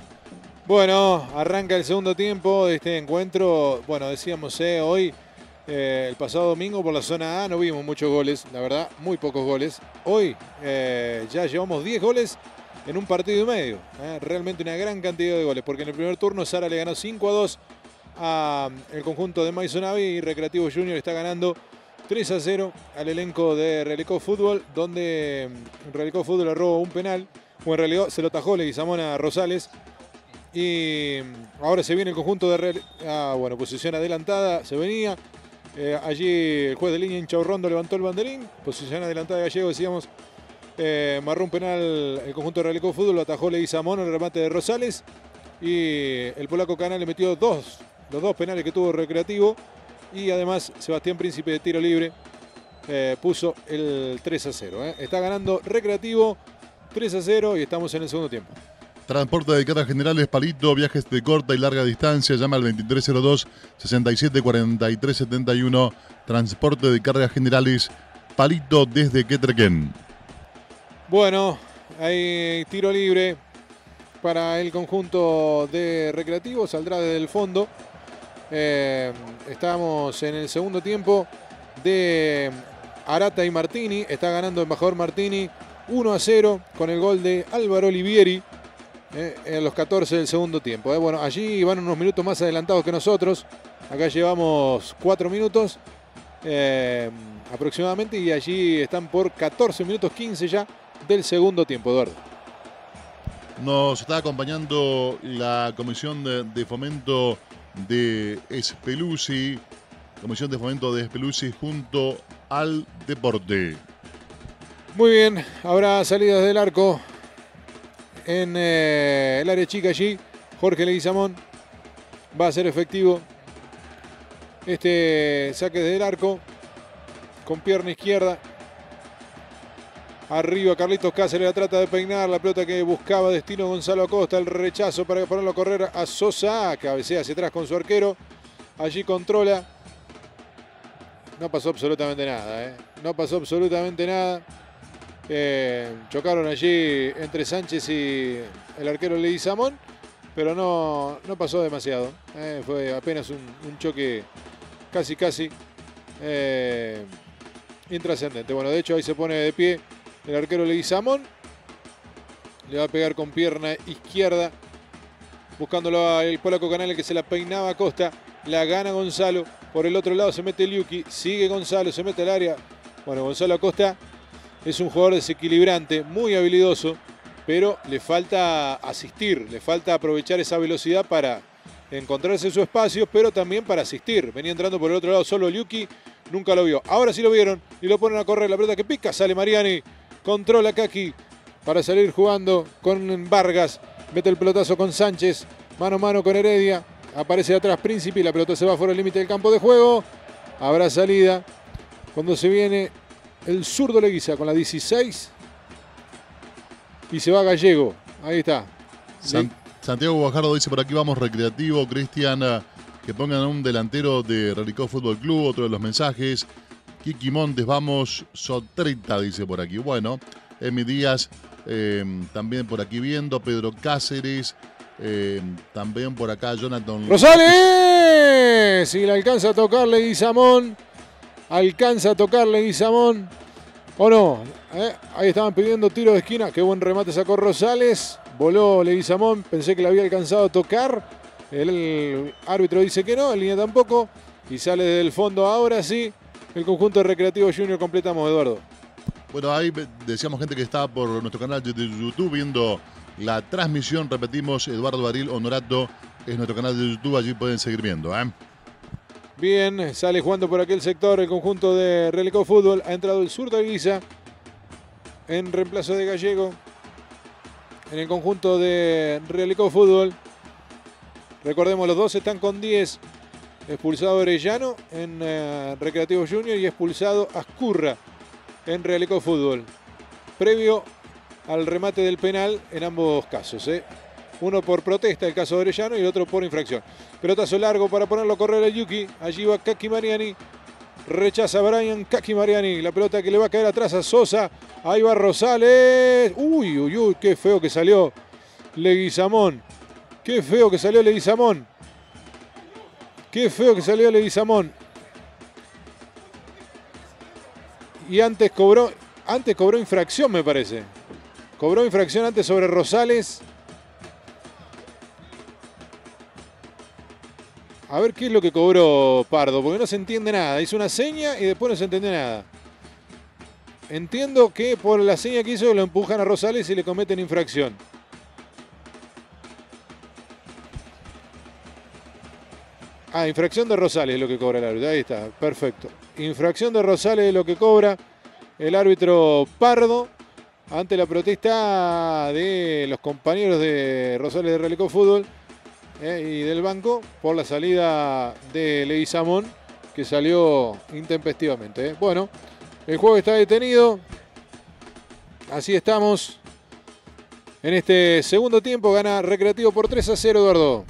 Bueno, arranca el segundo tiempo de este encuentro. Bueno, decíamos eh, hoy, eh, el pasado domingo por la zona A no vimos muchos goles, la verdad, muy pocos goles. Hoy eh, ya llevamos diez goles en un partido y medio. Eh, realmente una gran cantidad de goles, porque en el primer turno Sara le ganó cinco a dos al conjunto de Maisonavi y Recreativo Junior está ganando tres a cero al elenco de Realicó Fútbol, donde Realicó Fútbol le robó un penal, o en realidad se lo tajó Leguizamón a Rosales. Y ahora se viene el conjunto de Real... Ah, bueno, posición adelantada, se venía. Eh, allí el juez de línea Inchaurrondo levantó el banderín. Posición adelantada de Gallego, decíamos. Eh, marró un penal el conjunto de Realicó Fútbol, lo atajó Leguizamón en el remate de Rosales. Y el polaco Canal le metió dos, los dos penales que tuvo Recreativo. Y además Sebastián Príncipe de tiro libre eh, puso el tres a cero. Eh. Está ganando Recreativo tres a cero y estamos en el segundo tiempo.
Transporte de cargas generales Palito, viajes de corta y larga distancia. Llama al veintitrés cero dos, sesenta y siete cuarenta y tres setenta y uno. Transporte de cargas generales Palito desde Quetrequén.
Bueno, hay tiro libre para el conjunto de Recreativo. Saldrá desde el fondo. Eh, estamos en el segundo tiempo de Arata y Martini. Está ganando el embajador Martini uno a cero con el gol de Álvaro Olivieri. Eh, en los catorce del segundo tiempo. Eh. Bueno, allí van unos minutos más adelantados que nosotros. Acá llevamos cuatro minutos eh, aproximadamente y allí están por catorce minutos quince ya del segundo tiempo, Eduardo.
Nos está acompañando la Comisión de, de Fomento de Espeluzzi, Comisión de Fomento de Espeluzzi junto al deporte.
Muy bien, habrá salidas del arco. En eh, el área chica allí, Jorge Leguizamón va a ser efectivo este saque desde el arco con pierna izquierda. Arriba Carlitos Cáceres la trata de peinar, la pelota que buscaba destino Gonzalo Acosta, el rechazo para ponerlo a correr a Sosa, cabecea hacia atrás con su arquero, allí controla. No pasó absolutamente nada, ¿eh? No pasó absolutamente nada. Eh, chocaron allí entre Sánchez y el arquero Leguizamón, pero no, no pasó demasiado. Eh, fue apenas un, un choque casi casi eh, intrascendente. Bueno, de hecho ahí se pone de pie el arquero Leguizamón. Le va a pegar con pierna izquierda, buscándolo al polaco Canales, que se la peinaba a Costa. La gana Gonzalo. Por el otro lado se mete Liuki. Sigue Gonzalo, se mete al área. Bueno, Gonzalo Acosta es un jugador desequilibrante, muy habilidoso, pero le falta asistir, le falta aprovechar esa velocidad para encontrarse su espacio, pero también para asistir. Venía entrando por el otro lado solo Liuki, nunca lo vio. Ahora sí lo vieron y lo ponen a correr. La pelota que pica, sale Mariani, controla Kaki para salir jugando con Vargas. Mete el pelotazo con Sánchez, mano a mano con Heredia. Aparece de atrás Príncipe y la pelota se va fuera del límite del campo de juego. Habrá salida cuando se viene el zurdo Leguiza con la dieciséis. Y se va Gallego. Ahí está.
San, Santiago Guajardo dice por aquí vamos Recreativo. Cristian, que pongan un delantero de Relicó Fútbol Club. Otro de los mensajes. Kiki Montes, vamos Sotrita, dice por aquí. Bueno, Emi Díaz eh, también por aquí viendo. Pedro Cáceres. Eh, también por acá Jonathan
Rosales. Si le alcanza a tocar Leguizamón. Alcanza a tocar Leguizamón. ¿O no? ¿Eh? Ahí estaban pidiendo tiro de esquina. Qué buen remate sacó Rosales. Voló Leguizamón. Pensé que le había alcanzado a tocar. El, el árbitro dice que no. En línea tampoco. Y sale desde el fondo ahora sí. El conjunto de Recreativo Junior. Completamos, Eduardo.
Bueno, ahí decíamos gente que está por nuestro canal de YouTube viendo la transmisión. Repetimos, Eduardo Ariel Honorato es nuestro canal de YouTube. Allí pueden seguir viendo. ¿eh?
Bien, sale jugando por aquel sector el conjunto de Relicó Fútbol. Ha entrado el zurdo Guisa en reemplazo de Gallego en el conjunto de Relicó Fútbol. Recordemos, los dos están con diez. Expulsado Orellano en uh, Recreativo Junior y expulsado Ascurra en Relicó Fútbol. Previo al remate del penal en ambos casos. ¿eh? Uno por protesta, el caso de Orellano, y el otro por infracción. Pelotazo largo para ponerlo a correr a Yuki. Allí va Kaki Mariani. Rechaza Brian Kaki Mariani. La pelota que le va a caer atrás a Sosa. Ahí va Rosales. Uy, uy, uy, qué feo que salió Leguizamón. Qué feo que salió Leguizamón. Qué feo que salió Leguizamón. Y antes cobró, antes cobró infracción, me parece. Cobró infracción antes sobre Rosales. A ver qué es lo que cobró Pardo, porque no se entiende nada. Hizo una seña y después no se entendió nada. Entiendo que por la seña que hizo lo empujan a Rosales y le cometen infracción. Ah, infracción de Rosales es lo que cobra el árbitro. Ahí está, perfecto. Infracción de Rosales es lo que cobra el árbitro Pardo ante la protesta de los compañeros de Rosales de Relicó Fútbol eh, y del banco por la salida de Leguizamón, que salió intempestivamente. Eh. Bueno, el juego está detenido. Así estamos. En este segundo tiempo gana Recreativo por tres a cero, Eduardo.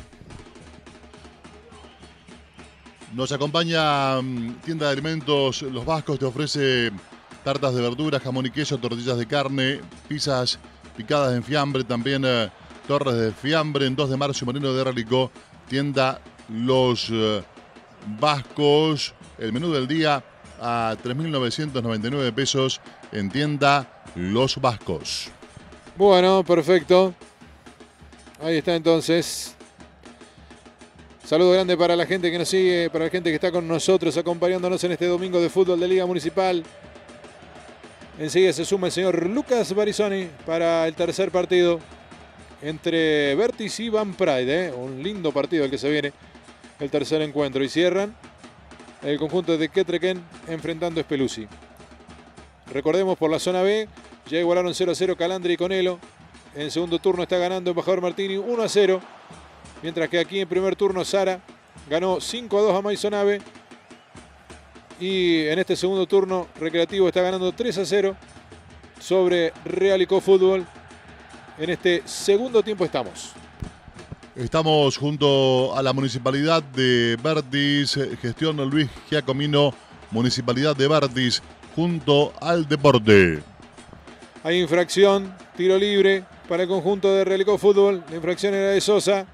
Nos acompaña Tienda de Alimentos Los Vascos, te ofrece tartas de verduras, jamón y queso, tortillas de carne, pizzas picadas en fiambre, también eh, torres de fiambre en dos de marzo y Moreno de Relicó. Tienda Los eh, Vascos, el menú del día a tres mil novecientos noventa y nueve pesos en Tienda Los Vascos.
Bueno, perfecto. Ahí está entonces. Saludo grande para la gente que nos sigue, para la gente que está con nosotros, acompañándonos en este domingo de fútbol de Liga Municipal. Enseguida se suma el señor Lucas Barizoni para el tercer partido entre Vertis y Van Pride. ¿eh? Un lindo partido el que se viene, el tercer encuentro. Y cierran el conjunto de Quetrequén enfrentando a Speluzzi. Recordemos, por la zona B, ya igualaron cero a cero Calandri y Conelo. En segundo turno está ganando Embajador Martini uno a cero. Mientras que aquí en primer turno Sara ganó cinco a dos a Maisonave. Y en este segundo turno Recreativo está ganando tres a cero sobre Relicó Fútbol. En este segundo tiempo estamos.
Estamos junto a la Municipalidad de Vertis, gestión Luis Giacomino, Municipalidad de Vertis, junto al deporte.
Hay infracción, tiro libre para el conjunto de Realicó Fútbol. La infracción era de Sosa.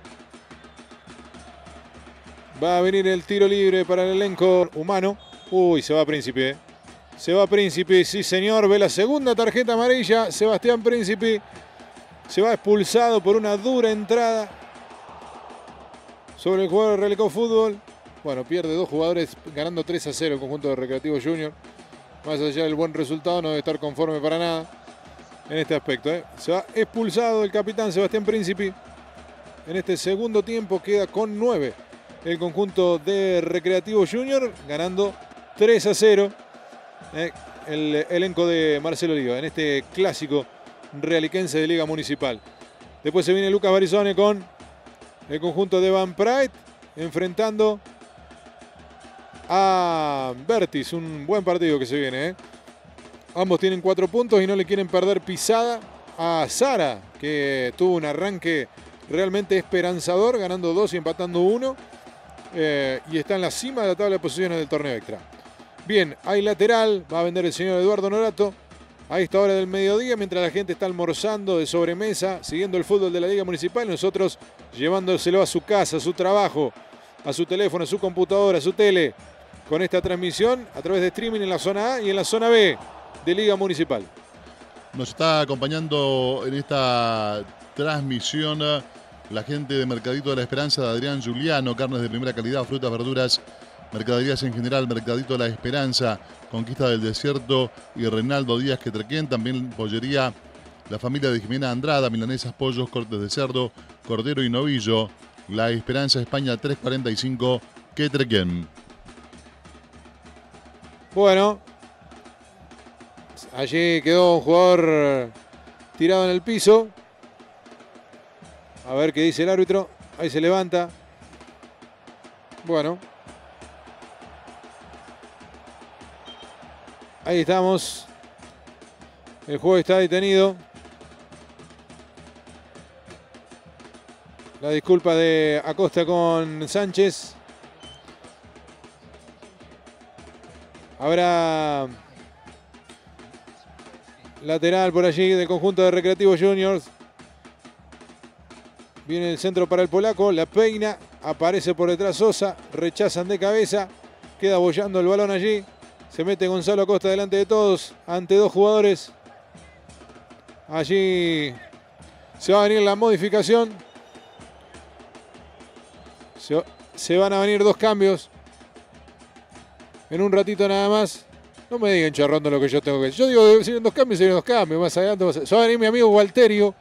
Va a venir el tiro libre para el elenco humano. Uy, se va Príncipe. Se va Príncipe, sí señor. Ve la segunda tarjeta amarilla. Sebastián Príncipe se va expulsado por una dura entrada sobre el jugador de Realicó Fútbol. Bueno, pierde dos jugadores ganando tres a cero el conjunto de Recreativo Junior. Más allá del buen resultado, no debe estar conforme para nada en este aspecto, ¿eh? Se va expulsado el capitán Sebastián Príncipe. En este segundo tiempo queda con nueve el conjunto de Recreativo Junior, ganando tres a cero ¿eh? el elenco de Marcelo Oliva en este clásico realiquense de Liga Municipal. Después se viene Lucas Barizone con el conjunto de Van Pride enfrentando a Vertis. Un buen partido que se viene, ¿eh? Ambos tienen cuatro puntos y no le quieren perder pisada a Sara, que tuvo un arranque realmente esperanzador, ganando dos y empatando uno. Eh, y está en la cima de la tabla de posiciones del torneo extra. Bien, hay lateral, va a vender el señor Eduardo Norato a esta hora del mediodía, mientras la gente está almorzando de sobremesa, siguiendo el fútbol de la Liga Municipal, nosotros llevándoselo a su casa, a su trabajo, a su teléfono, a su computadora, a su tele, con esta transmisión a través de streaming en la zona A y en la zona B de Liga Municipal.
Nos está acompañando en esta transmisión la gente de Mercadito de la Esperanza de Adrián Juliano, carnes de primera calidad, frutas, verduras, mercaderías en general, Mercadito de la Esperanza, Conquista del Desierto y Reinaldo Díaz Quetrequén, también pollería la familia de Jimena Andrada, milanesas, pollos, cortes de cerdo, cordero y novillo, La Esperanza España trescientos cuarenta y cinco, Quetrequén.
Bueno, allí quedó un jugador tirado en el piso. A ver qué dice el árbitro. Ahí se levanta. Bueno. Ahí estamos. El juego está detenido. La disculpa de Acosta con Sánchez. Habrá lateral por allí del conjunto de Recreativo Juniors. Viene el centro para el polaco, la peina, aparece por detrás Sosa, rechazan de cabeza, queda boyando el balón allí. Se mete Gonzalo Acosta delante de todos, ante dos jugadores. Allí se va a venir la modificación. Se, se van a venir dos cambios. En un ratito nada más. No me digan charrando lo que yo tengo que decir. Yo digo, si vienen dos cambios, se vienen dos cambios. Más adelante va a, se va a venir mi amigo Walterio,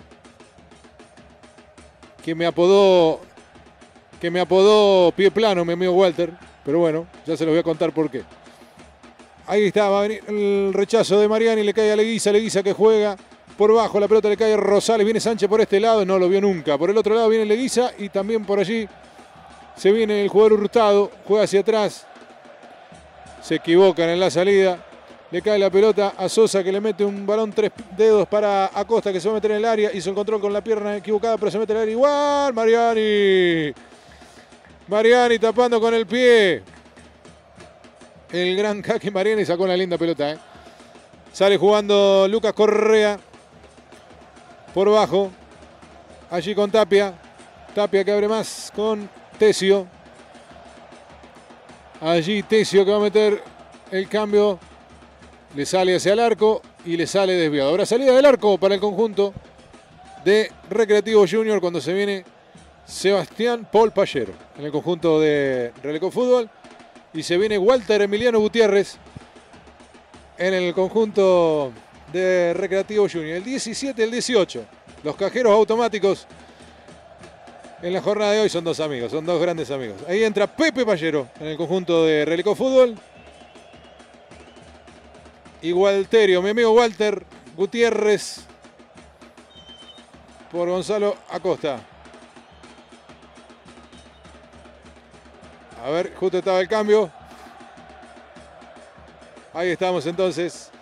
que me apodó que me apodó Pie Plano, mi amigo Walter. Pero bueno, ya se los voy a contar por qué. Ahí está, va a venir el rechazo de Mariani, le cae a Leguiza, Leguiza que juega por bajo, la pelota le cae a Rosales, viene Sánchez por este lado, no lo vio nunca. Por el otro lado viene Leguiza y también por allí se viene el jugador Hurtado, juega hacia atrás. Se equivocan en la salida. Le cae la pelota a Sosa, que le mete un balón tres dedos para Acosta, que se va a meter en el área. Hizo el control con la pierna equivocada, pero se mete en el área igual. Mariani. Mariani tapando con el pie. El gran Kaki Mariani sacó una linda pelota, ¿eh? Sale jugando Lucas Correa. Por bajo. Allí con Tapia. Tapia que abre más con Tesio. Allí Tesio que va a meter el cambio. Le sale hacia el arco y le sale desviado. Ahora salida del arco para el conjunto de Recreativo Junior cuando se viene Sebastián Paul Pallero en el conjunto de Realicó Fútbol. Y se viene Walter Emiliano Gutiérrez en el conjunto de Recreativo Junior. El diecisiete, el dieciocho. Los cajeros automáticos en la jornada de hoy son dos amigos, son dos grandes amigos. Ahí entra Pepe Pallero en el conjunto de Realicó Fútbol. Y Walterio, mi amigo Walter Gutiérrez por Gonzalo Acosta. A ver, justo estaba el cambio. Ahí estamos entonces.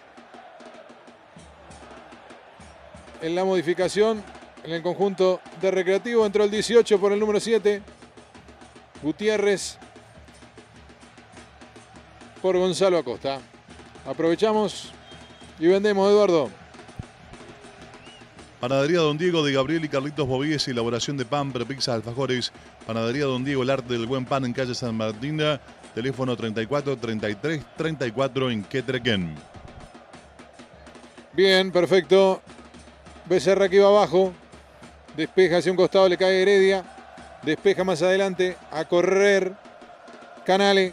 En la modificación en el conjunto de Recreativo entró el dieciocho por el número siete. Gutiérrez por Gonzalo Acosta. Aprovechamos y vendemos, Eduardo.
Panadería Don Diego de Gabriel y Carlitos Bovíes, elaboración de pan, prepizza, alfajores. Panadería Don Diego, el arte del buen pan en calle San Martín. Teléfono treinta y cuatro, treinta y tres, treinta y cuatro en Quetrequén.
Bien, perfecto. Becerra que iba abajo. Despeja hacia un costado, le cae Heredia. Despeja más adelante. A correr. Canale.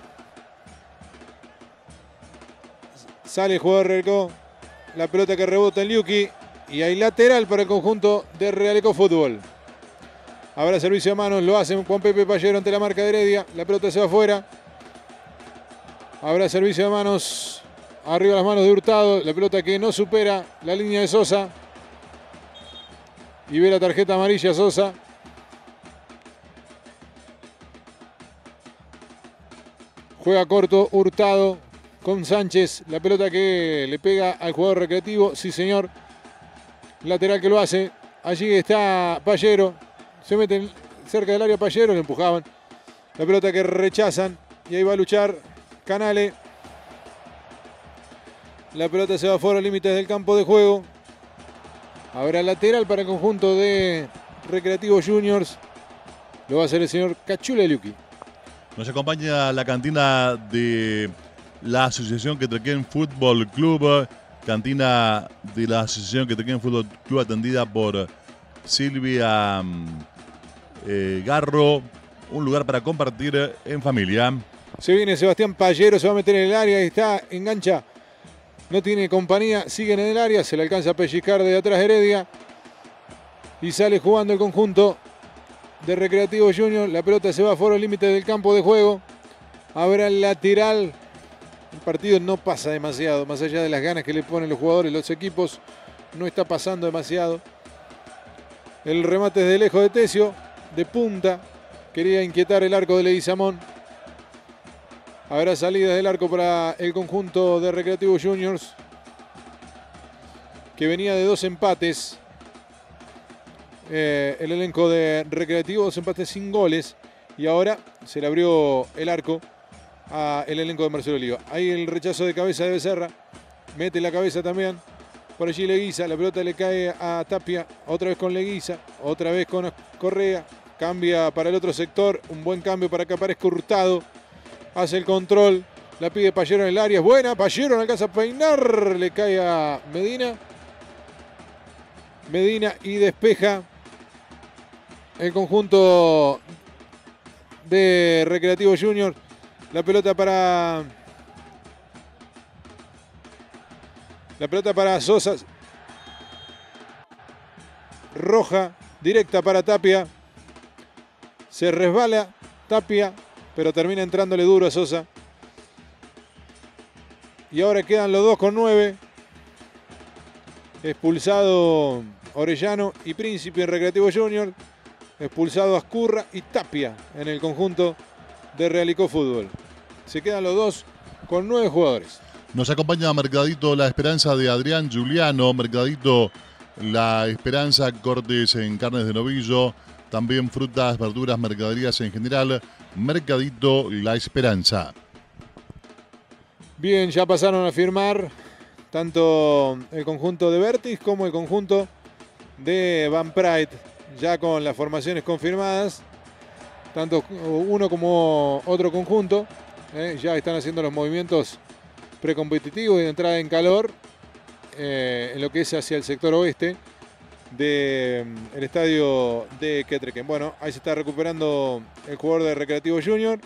Sale el jugador Realicó. La pelota que rebota en Liuqui. Y hay lateral para el conjunto de Realicó Fútbol. Habrá servicio de manos. Lo hace Juan Pepe Pallero ante la marca de Heredia. La pelota se va afuera. Habrá servicio de manos. Arriba las manos de Hurtado. La pelota que no supera la línea de Sosa. Y ve la tarjeta amarilla Sosa. Juega corto Hurtado con Sánchez. La pelota que le pega al jugador Recreativo. Sí, señor. Lateral que lo hace. Allí está Pallero. Se meten cerca del área Pallero. Le empujaban. La pelota que rechazan. Y ahí va a luchar Canale. La pelota se va fuera a los límites del campo de juego. Habrá lateral para el conjunto de Recreativo Juniors. Lo va a hacer el señor Cachula Liuqui.
Nos acompaña la cantina de la Asociación Quetrequén Fútbol Club. Cantina de la Asociación Quetrequén Fútbol Club atendida por Silvia eh, Garro. Un lugar para compartir en familia.
Se viene Sebastián Pallero, se va a meter en el área. Ahí está, engancha. No tiene compañía, siguen en el área. Se le alcanza a pellizcar de atrás Heredia. Y sale jugando el conjunto de Recreativo Junior. La pelota se va fuera los límites del campo de juego. Habrá el lateral. El partido no pasa demasiado, más allá de las ganas que le ponen los jugadores, los equipos, no está pasando demasiado. El remate es de lejos de Tesio, de punta. Quería inquietar el arco de Leguizamón. Habrá salida del arco para el conjunto de Recreativo Juniors, que venía de dos empates. Eh, el elenco de Recreativo, dos empates sin goles. Y ahora se le abrió el arco al elenco de Marcelo Oliva. Ahí el rechazo de cabeza de Becerra. Mete la cabeza también. Por allí Leguiza. La pelota le cae a Tapia. Otra vez con Leguiza. Otra vez con Correa. Cambia para el otro sector. Un buen cambio para que aparezca Hurtado. Hace el control. La pide Pallero en el área. Es buena. Pallero no alcanza a peinar. Le cae a Medina. Medina y despeja el conjunto de Recreativo Junior. La pelota para... La pelota para Sosa. Roja. Directa para Tapia. Se resbala Tapia. Pero termina entrándole duro a Sosa. Y ahora quedan los dos con nueve. Expulsado Orellano y Príncipe en Recreativo Junior. Expulsado Ascurra y Tapia en el conjunto de Realicó Fútbol. Se quedan los dos con nueve jugadores.
Nos acompaña Mercadito La Esperanza de Adrián Giuliano. Mercadito La Esperanza, cortes en carnes de novillo. También frutas, verduras, mercaderías en general. Mercadito La Esperanza.
Bien, ya pasaron a firmar tanto el conjunto de Vertis como el conjunto de Van Pride. Ya con las formaciones confirmadas. Tanto uno como otro conjunto. Eh, ya están haciendo los movimientos precompetitivos y de entrada en calor. Eh, en lo que es hacia el sector oeste del mm, estadio de Quetrequén. Bueno, ahí se está recuperando el jugador de Recreativo Junior.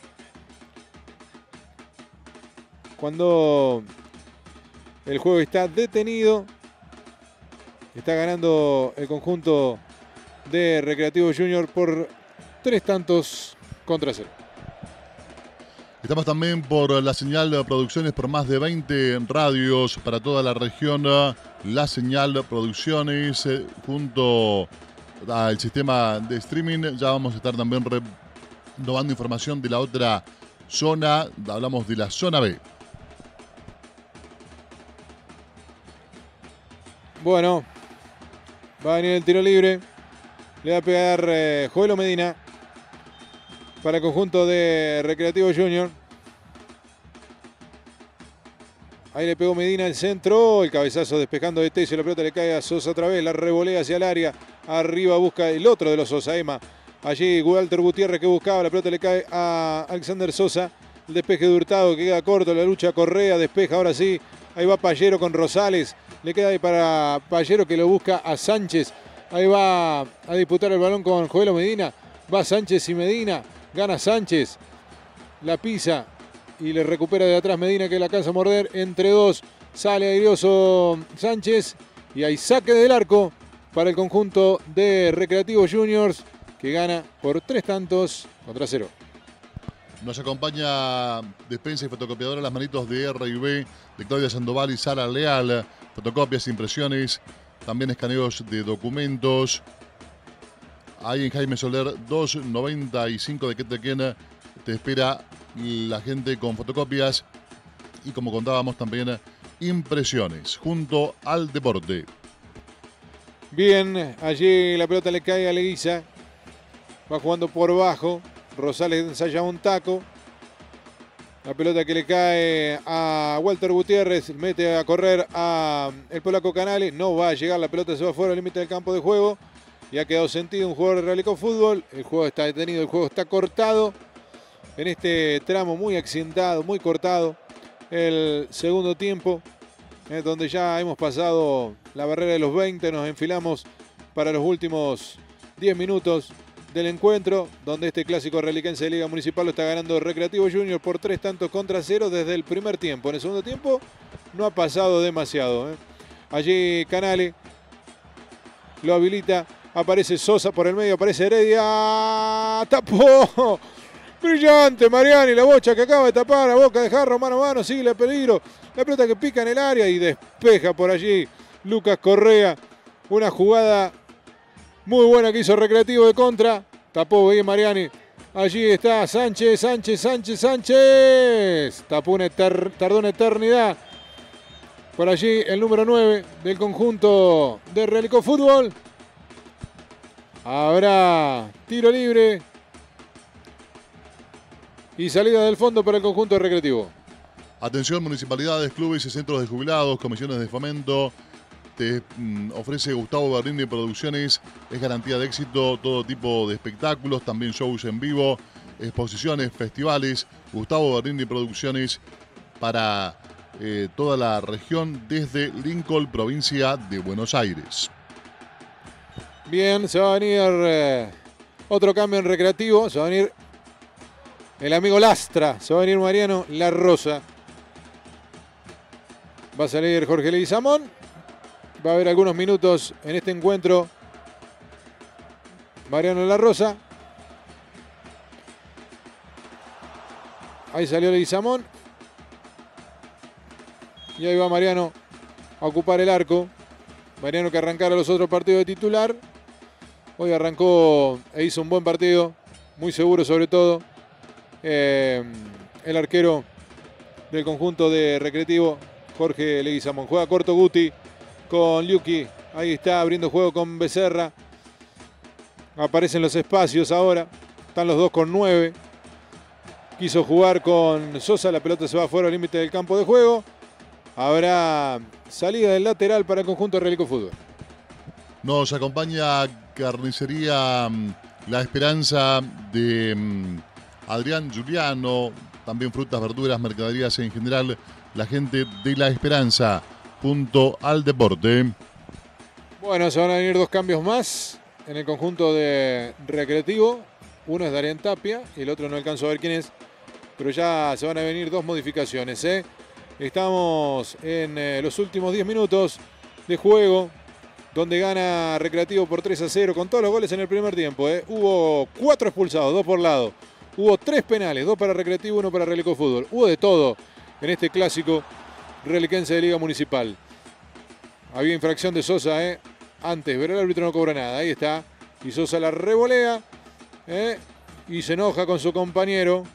Cuando el juego está detenido, está ganando el conjunto de Recreativo Junior por tres tantos contra cero.
Estamos también por la señal de Producciones, por más de veinte radios para toda la región. La señal de Producciones eh, junto al sistema de streaming. Ya vamos a estar también renovando información de la otra zona. Hablamos de la zona B.
Bueno, va a venir el tiro libre. Le va a pegar eh, Joelo Medina para el conjunto de Recreativo Junior. Ahí le pegó Medina el centro. El cabezazo despejando de Tesio. La pelota le cae a Sosa otra vez. La revolea hacia el área. Arriba busca el otro de los Sosa, Emma. Allí Walter Gutiérrez que buscaba. La pelota le cae a Alexander Sosa. El despeje de Hurtado que queda corto. La lucha Correa. Despeja ahora sí. Ahí va Pallero con Rosales. Le queda ahí para Pallero que lo busca a Sánchez. Ahí va a disputar el balón con Joelo Medina. Va Sánchez y Medina. Gana Sánchez. La pisa. Y le recupera de atrás Medina que la alcanza a morder. Entre dos sale airoso Sánchez. Y hay saque del arco para el conjunto de Recreativo Juniors. Que gana por tres tantos contra cero.
Nos acompaña Despensa y Fotocopiadora Las Manitos de R y B, de Claudia Sandoval y Sara Leal. Fotocopias, impresiones, también escaneos de documentos. Ahí en Jaime Soler doscientos noventa y cinco de Quetequén te espera la gente con fotocopias y, como contábamos, también impresiones junto al deporte.
Bien, allí la pelota le cae a Leguiza. Va jugando por bajo. Rosales ensaya un taco. La pelota que le cae a Walter Gutiérrez. Mete a correr a el polaco Canales. No va a llegar. La pelota se va fuera del límite del campo de juego. Y ha quedado sentido un jugador de Realicó Fútbol. El juego está detenido. El juego está cortado. En este tramo muy accidentado, muy cortado. El segundo tiempo. Eh, donde ya hemos pasado la barrera de los veinte. Nos enfilamos para los últimos diez minutos del encuentro, donde este clásico realiquense de Liga Municipal lo está ganando Recreativo Junior por tres tantos contra cero desde el primer tiempo. En el segundo tiempo no ha pasado demasiado. ¿eh? Allí Canale lo habilita, aparece Sosa por el medio, aparece Heredia, tapó, brillante Mariani, la bocha que acaba de tapar a Boca de Jarro, mano a mano, sigue el peligro, la pelota que pica en el área y despeja por allí Lucas Correa, una jugada muy buena que hizo Recreativo de contra. Tapó bien Mariani. Allí está Sánchez, Sánchez, Sánchez, Sánchez. Tapó una eter- tardó una eternidad. Por allí el número nueve del conjunto de Realicó Fútbol. Habrá tiro libre. Y salida del fondo para el conjunto de Recreativo.
Atención, municipalidades, clubes y centros de jubilados, comisiones de fomento. Te mm, ofrece Gustavo Bernini Producciones, es garantía de éxito, todo tipo de espectáculos, también shows en vivo, exposiciones, festivales. Gustavo Bernini Producciones para eh, toda la región desde Lincoln, provincia de Buenos Aires.
Bien, se va a venir eh, otro cambio en Recreativo, se va a venir el amigo Lastra, se va a venir Mariano La Rosa. Va a salir Jorge Leguizamón. Va a haber algunos minutos en este encuentro Mariano La Rosa. Ahí salió Leguizamón. Y ahí va Mariano a ocupar el arco. Mariano que arrancara los otros partidos de titular. Hoy arrancó e hizo un buen partido. Muy seguro sobre todo. Eh, el arquero del conjunto de Recreativo, Jorge Leguizamón. Juega corto Guti con Liuki, ahí está abriendo juego con Becerra. Aparecen los espacios ahora. Están los dos con nueve. Quiso jugar con Sosa, la pelota se va fuera del límite del campo de juego. Habrá salida del lateral para el conjunto de Realicó Fútbol.
Nos acompaña Carnicería La Esperanza de Adrián Giuliano, también frutas, verduras, mercaderías en general. La gente de La Esperanza. Punto al deporte.
Bueno, se van a venir dos cambios más en el conjunto de Recreativo. Uno es Darien Tapia y el otro no alcanzo a ver quién es. Pero ya se van a venir dos modificaciones. ¿eh? Estamos en eh, los últimos diez minutos de juego, donde gana Recreativo por tres a cero con todos los goles en el primer tiempo. ¿eh? Hubo cuatro expulsados, dos por lado. Hubo tres penales, dos para Recreativo, uno para Realicó Fútbol. Hubo de todo en este clásico realiquense de Liga Municipal. Había infracción de Sosa ¿eh? antes, pero el árbitro no cobró nada. Ahí está. Y Sosa la revolea ¿eh? y se enoja con su compañero.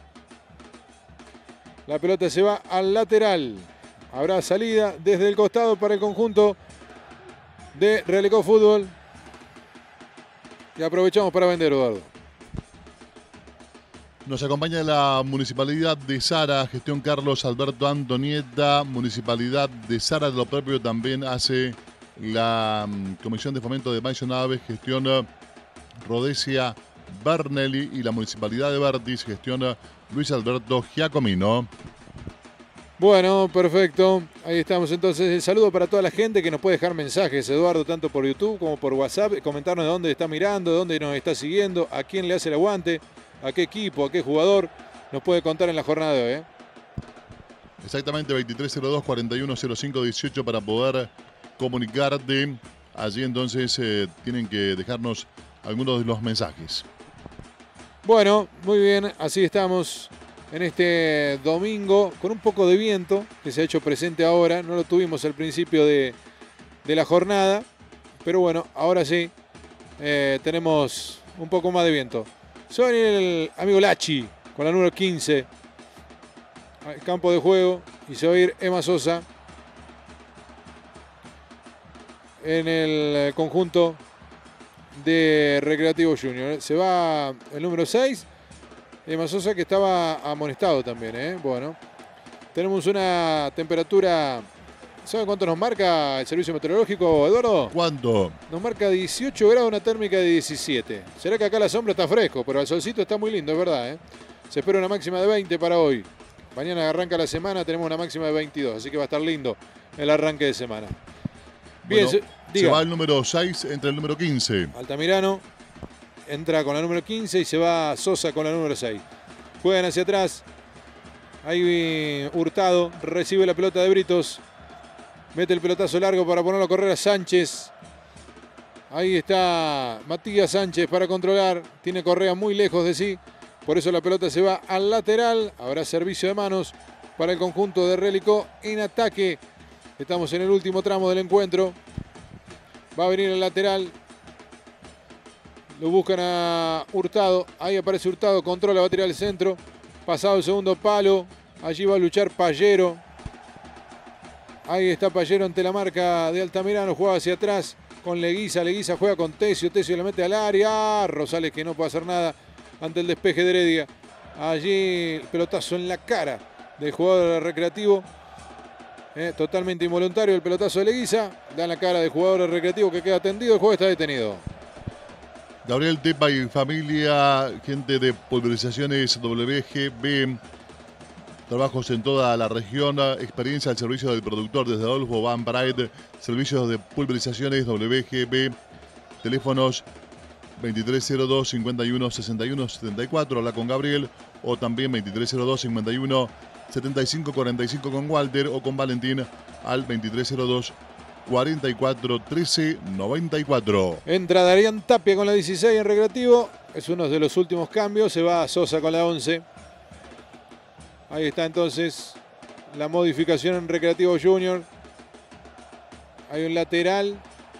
La pelota se va al lateral. Habrá salida desde el costado para el conjunto de Realicó Fútbol. Y aprovechamos para vender, Eduardo.
Nos acompaña la Municipalidad de Zara, gestión Carlos Alberto Antonieta. Municipalidad de Zara, lo propio también hace la um, Comisión de Fomento de Maisonave, gestión uh, Rodesia Bernelli, y la Municipalidad de Vertis, gestión uh, Luis Alberto Giacomino.
Bueno, perfecto. Ahí estamos entonces. El saludo para toda la gente que nos puede dejar mensajes, Eduardo, tanto por YouTube como por WhatsApp. Comentarnos de dónde está mirando, de dónde nos está siguiendo, a quién le hace el aguante, a qué equipo, a qué jugador. Nos puede contar en la jornada de hoy, ¿eh?
Exactamente, veintitrés cero dos, cuarenta y uno cero cinco dieciocho para poder comunicarte. Allí entonces eh, tienen que dejarnos algunos de los mensajes.
Bueno, muy bien. Así estamos en este domingo con un poco de viento que se ha hecho presente ahora. No lo tuvimos al principio de, de la jornada, pero bueno, ahora sí eh, tenemos un poco más de viento. Soy el amigo Lachi con la número quince al campo de juego, y se va a ir Emma Sosa en el conjunto de Recreativo Junior. Se va el número seis, Emma Sosa, que estaba amonestado también, ¿eh? Bueno, tenemos una temperatura. ¿Saben cuánto nos marca el servicio meteorológico, Eduardo?
¿Cuánto?
Nos marca dieciocho grados, una térmica de diecisiete. Será que acá la sombra está fresco, pero el solcito está muy lindo, es verdad, ¿eh? Se espera una máxima de veinte para hoy. Mañana arranca la semana, tenemos una máxima de veintidós, así que va a estar lindo el arranque de semana. Bien,
bueno, se, se va el número seis, entre el número quince.
Altamirano entra con la número quince y se va Sosa con la número seis. Juegan hacia atrás. Ahí Hurtado recibe la pelota de Britos. Mete el pelotazo largo para ponerlo a correr a Sánchez. Ahí está Matías Sánchez para controlar. Tiene Correa muy lejos de sí. Por eso la pelota se va al lateral. Habrá servicio de manos para el conjunto de Relicó en ataque. Estamos en el último tramo del encuentro. Va a venir el lateral. Lo buscan a Hurtado. Ahí aparece Hurtado. Controla, va a tirar el centro. Pasado el segundo palo. Allí va a luchar Pallero. Ahí está Pallero ante la marca de Altamirano. Juega hacia atrás con Leguiza. Leguiza juega con Tesio. Tesio le mete al área. Rosales, que no puede hacer nada ante el despeje de Heredia. Allí el pelotazo en la cara del jugador Recreativo. Eh, totalmente involuntario el pelotazo de Leguiza. Da en la cara del jugador Recreativo, que queda tendido. El juego está detenido.
Gabriel Tepa y familia, gente de Pulverizaciones W G B. Trabajos en toda la región, experiencia al servicio del productor desde Adolfo Van Bride, servicios de pulverizaciones W G B, teléfonos veintitrés cero dos, cincuenta y uno, sesenta y uno, setenta y cuatro, habla con Gabriel, o también veintitrés cero dos, cincuenta y uno, setenta y cinco, cuarenta y cinco con Walter, o con Valentín al veintitrés cero dos, cuarenta y cuatro, trece, noventa y cuatro.
Entra Darían Tapia con la dieciséis en Recreativo, es uno de los últimos cambios, se va Sosa con la once. Ahí está entonces la modificación en Recreativo Junior. Hay un lateral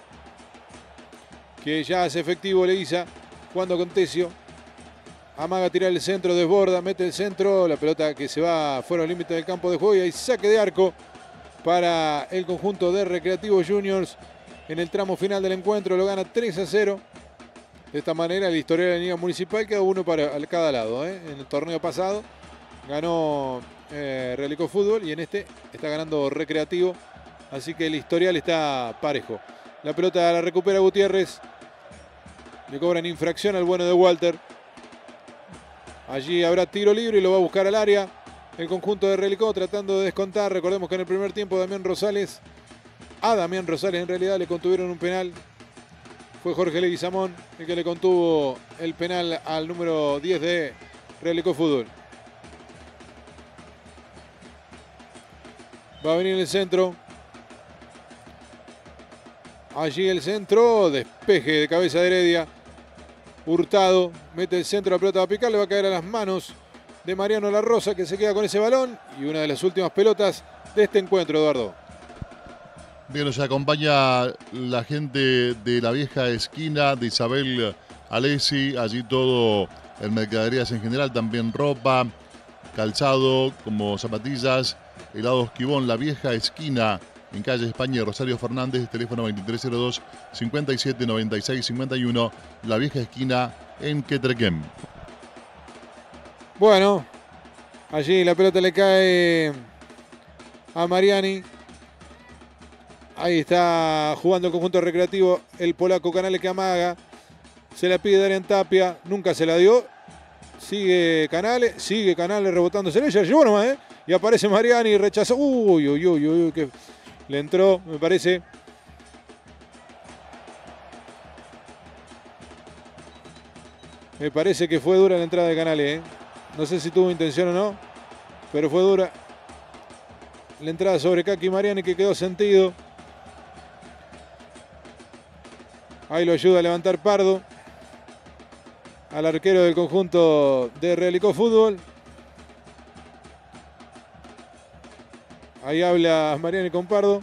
que ya hace efectivo Leguiza. Jugando con Tesio. Amaga a tirar el centro, desborda, mete el centro. La pelota que se va fuera del límite del campo de juego. Y hay saque de arco para el conjunto de Recreativo Juniors. En el tramo final del encuentro lo gana tres a cero. De esta manera el historial de la Liga Municipal queda uno para cada lado, ¿eh? En el torneo pasado ganó eh, Relicó Fútbol y en este está ganando Recreativo. Así que el historial está parejo. La pelota la recupera Gutiérrez. Le cobran infracción al bueno de Walter. Allí habrá tiro libre y lo va a buscar al área. El conjunto de Relicó tratando de descontar. Recordemos que en el primer tiempo Damián Rosales, a Damián Rosales en realidad le contuvieron un penal. Fue Jorge Leguizamón el que le contuvo el penal al número diez de Relicó Fútbol. Va a venir el centro. Allí el centro. Despeje de cabeza de Heredia. Hurtado. Mete el centro. La pelota va a picar. Le va a caer a las manos de Mariano La Rosa, que se queda con ese balón. Y una de las últimas pelotas de este encuentro, Eduardo.
Bien, nos acompaña la gente de la vieja esquina de Isabel Alessi. Allí todo en mercaderías en general. También ropa, calzado, como zapatillas. Helado Esquibón, la vieja esquina, en calle España, Rosario Fernández, teléfono veintitrés cero dos, cincuenta y siete, noventa y seis, cincuenta y uno, la vieja esquina en Quetrequén.
Bueno, allí la pelota le cae a Mariani. Ahí está jugando el conjunto recreativo el polaco Canales, que amaga. Se la pide Darian Tapia, nunca se la dio. Sigue Canales, sigue Canales rebotándose. Ella llevó nomás, ¿eh? Y aparece Mariani y rechazó. Uy, uy, uy, uy, que le entró, me parece. Me parece que fue dura la entrada de Canales, ¿eh? No sé si tuvo intención o no, pero fue dura la entrada sobre Kaki Mariani, que quedó sentido. Ahí lo ayuda a levantar Pardo, al arquero del conjunto de Realicó Fútbol. Ahí habla Mariani con Pardo.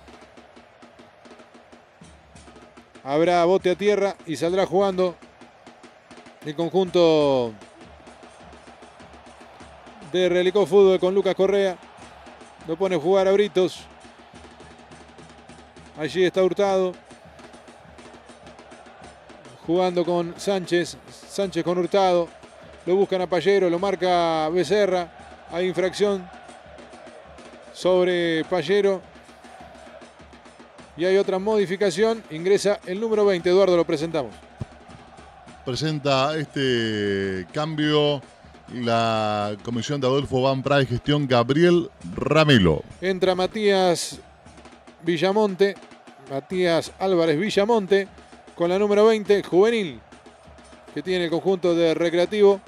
Habrá bote a tierra y saldrá jugando el conjunto de Realicó Fútbol con Lucas Correa. Lo pone a jugar a Britos. Allí está Hurtado. Jugando con Sánchez. Sánchez con Hurtado. Lo buscan a Pallero. Lo marca Becerra. Hay infracción sobre Pallero. Y hay otra modificación. Ingresa el número veinte. Eduardo, lo presentamos.
Presenta este cambio la comisión de Adolfo Van Pray, gestión Gabriel Ramelo.
Entra Matías Villamonte. Matías Álvarez Villamonte. Con la número veinte, juvenil, que tiene el conjunto de Recreativo.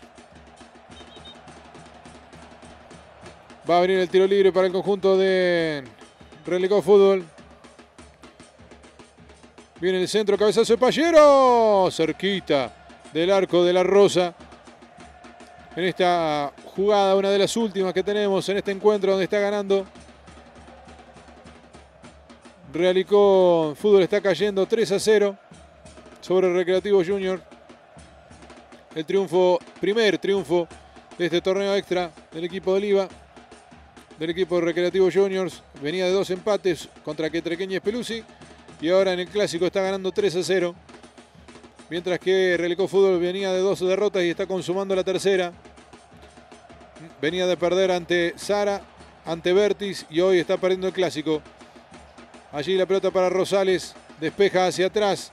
Va a venir el tiro libre para el conjunto de Realicó Fútbol. Viene el centro, cabezazo de Pallero. Cerquita del arco de la Rosa. En esta jugada, una de las últimas que tenemos en este encuentro, donde está ganando Realicó Fútbol, está cayendo tres a cero sobre Recreativo Junior. El triunfo, primer triunfo de este torneo extra del equipo de Oliva, del equipo de Recreativo Juniors. Venía de dos empates contra Quetrequeña y Espeluzzi y ahora en el clásico está ganando tres a cero. Mientras que Realicó Fútbol venía de dos derrotas y está consumando la tercera. Venía de perder ante Sara, ante Vertis y hoy está perdiendo el clásico. Allí la pelota para Rosales, despeja hacia atrás.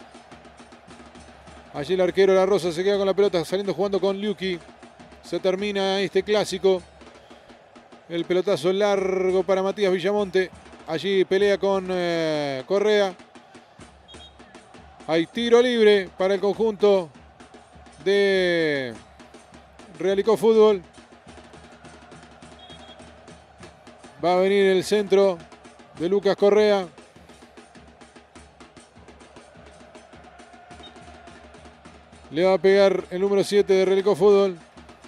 Allí el arquero La Rosa se queda con la pelota, saliendo jugando con Liuki. Se termina este clásico. El pelotazo largo para Matías Villamonte. Allí pelea con eh, Correa. Hay tiro libre para el conjunto de Realicó Fútbol. Va a venir el centro de Lucas Correa. Le va a pegar el número siete de Realicó Fútbol.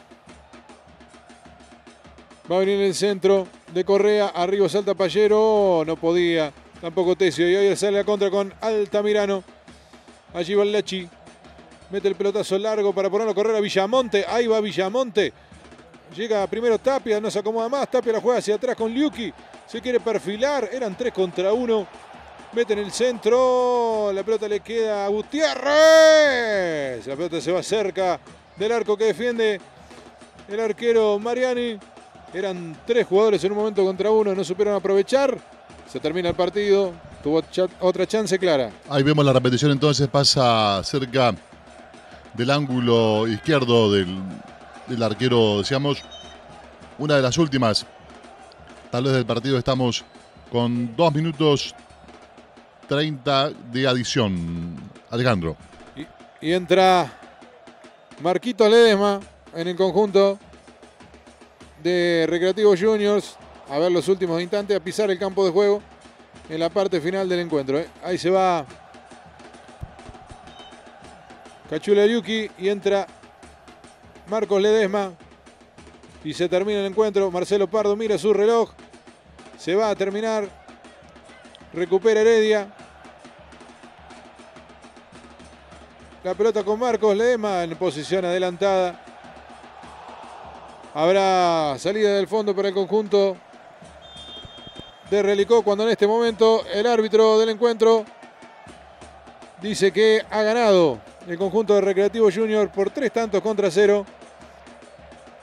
Va a venir el centro de Correa. Arriba salta Pallero. No podía. Tampoco Tesio. Y hoy sale a contra con Altamirano. Allí va el Lachi. Mete el pelotazo largo para ponerlo a correr a Villamonte. Ahí va Villamonte. Llega primero Tapia. No se acomoda más. Tapia la juega hacia atrás con Liuki. Se quiere perfilar. Eran tres contra uno. Mete en el centro. La pelota le queda a Gutiérrez. La pelota se va cerca del arco que defiende el arquero Mariani. Eran tres jugadores en un momento contra uno. No supieron aprovechar. Se termina el partido. Tuvo otra chance clara.
Ahí vemos la repetición, entonces pasa cerca del ángulo izquierdo del, del arquero, decíamos. Una de las últimas. Tal vez del partido. Estamos con dos minutos treinta de adición. Alejandro.
Y, y entra Marquito Ledesma en el conjunto de Recreativo Juniors. A ver los últimos instantes, a pisar el campo de juego en la parte final del encuentro. ¿eh? Ahí se va Cachula Yuki y entra Marcos Ledesma. Y se termina el encuentro. Marcelo Pardo mira su reloj. Se va a terminar. Recupera Heredia. La pelota con Marcos Ledesma en posición adelantada. Habrá salida del fondo para el conjunto de Realicó, cuando en este momento el árbitro del encuentro dice que ha ganado el conjunto de Recreativo Junior por tres tantos contra cero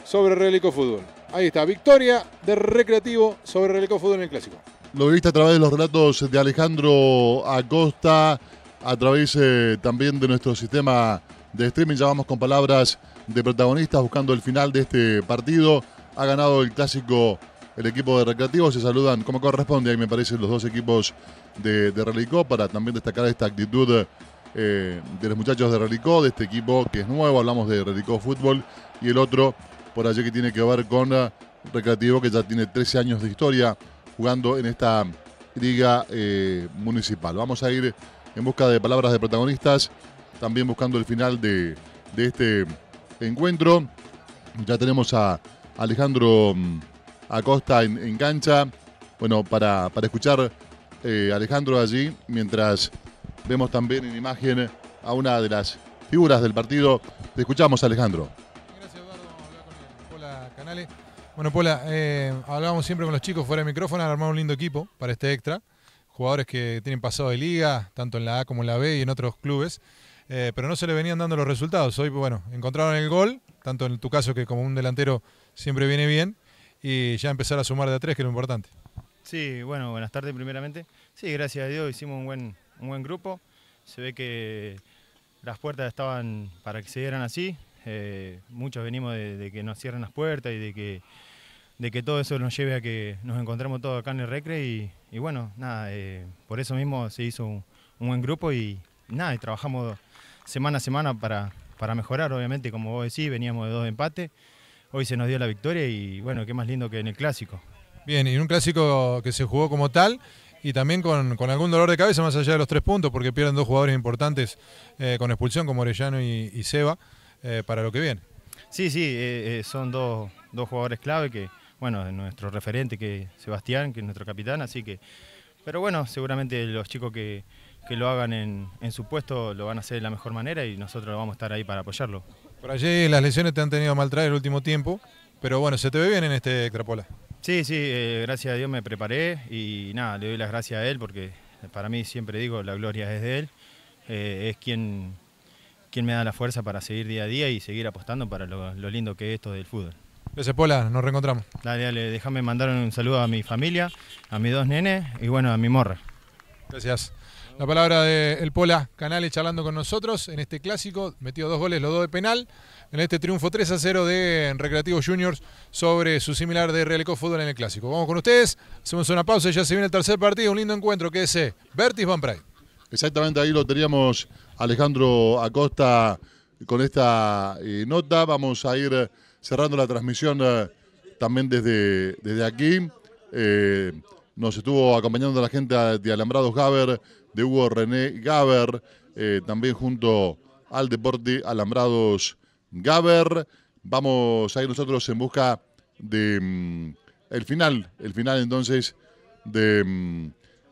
sobre Realicó Fútbol. Ahí está, victoria de Recreativo sobre Realicó Fútbol en el Clásico.
Lo viste a través de los relatos de Alejandro Acosta, a través eh, también de nuestro sistema de streaming. Ya vamos con palabras de protagonistas buscando el final de este partido. Ha ganado el Clásico el equipo de Recreativo. Se saludan como corresponde, ahí me parecen los dos equipos de, de Realicó, para también destacar esta actitud eh, de los muchachos de Realicó, de este equipo que es nuevo. Hablamos de Realicó Fútbol, y el otro por allí que tiene que ver con uh, Recreativo, que ya tiene trece años de historia jugando en esta liga eh, municipal. Vamos a ir en busca de palabras de protagonistas, también buscando el final de, de este encuentro. Ya tenemos a Alejandro um, Acosta en, en cancha. Bueno, para, para escuchar eh, Alejandro allí, mientras vemos también en imagen a una de las figuras del partido. Te escuchamos, Alejandro.
Gracias, Eduardo. Vamos a hablar con el Pola Canales. Bueno, Pola, eh, hablábamos siempre con los chicos fuera de micrófono, han armado un lindo equipo para este extra. Jugadores que tienen pasado de liga, tanto en la A como en la B y en otros clubes, eh, pero no se le venían dando los resultados. Hoy, bueno, encontraron el gol, tanto en tu caso que como un delantero siempre viene bien, y ya empezar a sumar de a tres, que es lo importante.
Sí, bueno, buenas tardes primeramente. Sí, gracias a Dios hicimos un buen, un buen grupo. Se ve que las puertas estaban para que se dieran así. Eh, muchos venimos de, de que nos cierren las puertas y de que, de que todo eso nos lleve a que nos encontremos todos acá en el Recre. Y, y bueno, nada, eh, por eso mismo se hizo un, un buen grupo y nada, y trabajamos semana a semana para, para mejorar. Obviamente, como vos decís, veníamos de dos empates. Hoy se nos dio la victoria y bueno, qué más lindo que en el Clásico.
Bien, y en un Clásico que se jugó como tal y también con, con algún dolor de cabeza más allá de los tres puntos, porque pierden dos jugadores importantes eh, con expulsión, como Orellano y, y Seba, eh, para lo que viene.
Sí, sí, eh, eh, son dos, dos jugadores clave que, bueno, nuestro referente que es Sebastián, que es nuestro capitán, así que, pero bueno, seguramente los chicos que, que lo hagan en, en su puesto lo van a hacer de la mejor manera y nosotros vamos a estar ahí para apoyarlo.
Por allí las lesiones te han tenido a mal traer el último tiempo, pero bueno, se te ve bien en este Extrapola.
Sí, sí, eh, gracias a Dios me preparé y nada, le doy las gracias a él porque para mí siempre digo, la gloria es de él, eh, es quien, quien me da la fuerza para seguir día a día y seguir apostando para lo, lo lindo que es esto del fútbol.
Gracias, Pola, nos reencontramos.
Dale, dale, déjame mandar un saludo a mi familia, a mis dos nenes y bueno, a mi morra.
Gracias. La palabra del Pola Canales charlando con nosotros en este Clásico, metió dos goles, los dos de penal, en este triunfo tres a cero de Recreativo Juniors sobre su similar de Realicó Fútbol en el Clásico. Vamos con ustedes, hacemos una pausa y ya se viene el tercer partido, un lindo encuentro que es Vertis Van Pride.
Exactamente, ahí lo teníamos Alejandro Acosta con esta eh, nota. Vamos a ir eh, cerrando la transmisión eh, también desde, desde aquí. Eh, nos estuvo acompañando la gente de Alambrados Gaber, de Hugo René Gaber, eh, también junto al Deporte Alambrados Gaber. Vamos a ir nosotros en busca de mm, el final, el final entonces de mm,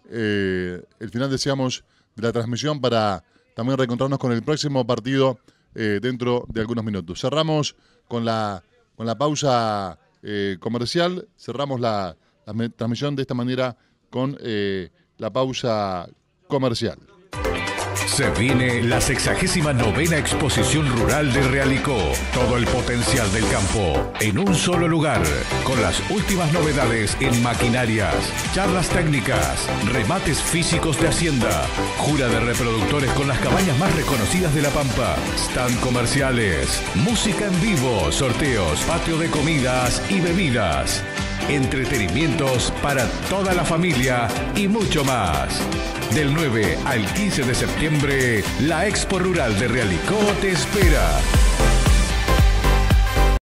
eh, el final decíamos de la transmisión para también reencontrarnos con el próximo partido eh, dentro de algunos minutos. Cerramos con la con la pausa eh, comercial, cerramos la, la transmisión de esta manera con eh, la pausa comercial.
Se viene la sexagésima novena exposición rural de Realicó. Todo el potencial del campo en un solo lugar, con las últimas novedades en maquinarias, charlas técnicas, remates físicos de hacienda, jura de reproductores con las cabañas más reconocidas de La Pampa, stand comerciales, música en vivo, sorteos, patio de comidas y bebidas, entretenimientos para toda la familia y mucho más. Del nueve al quince de septiembre, la Expo Rural de Realicó te espera.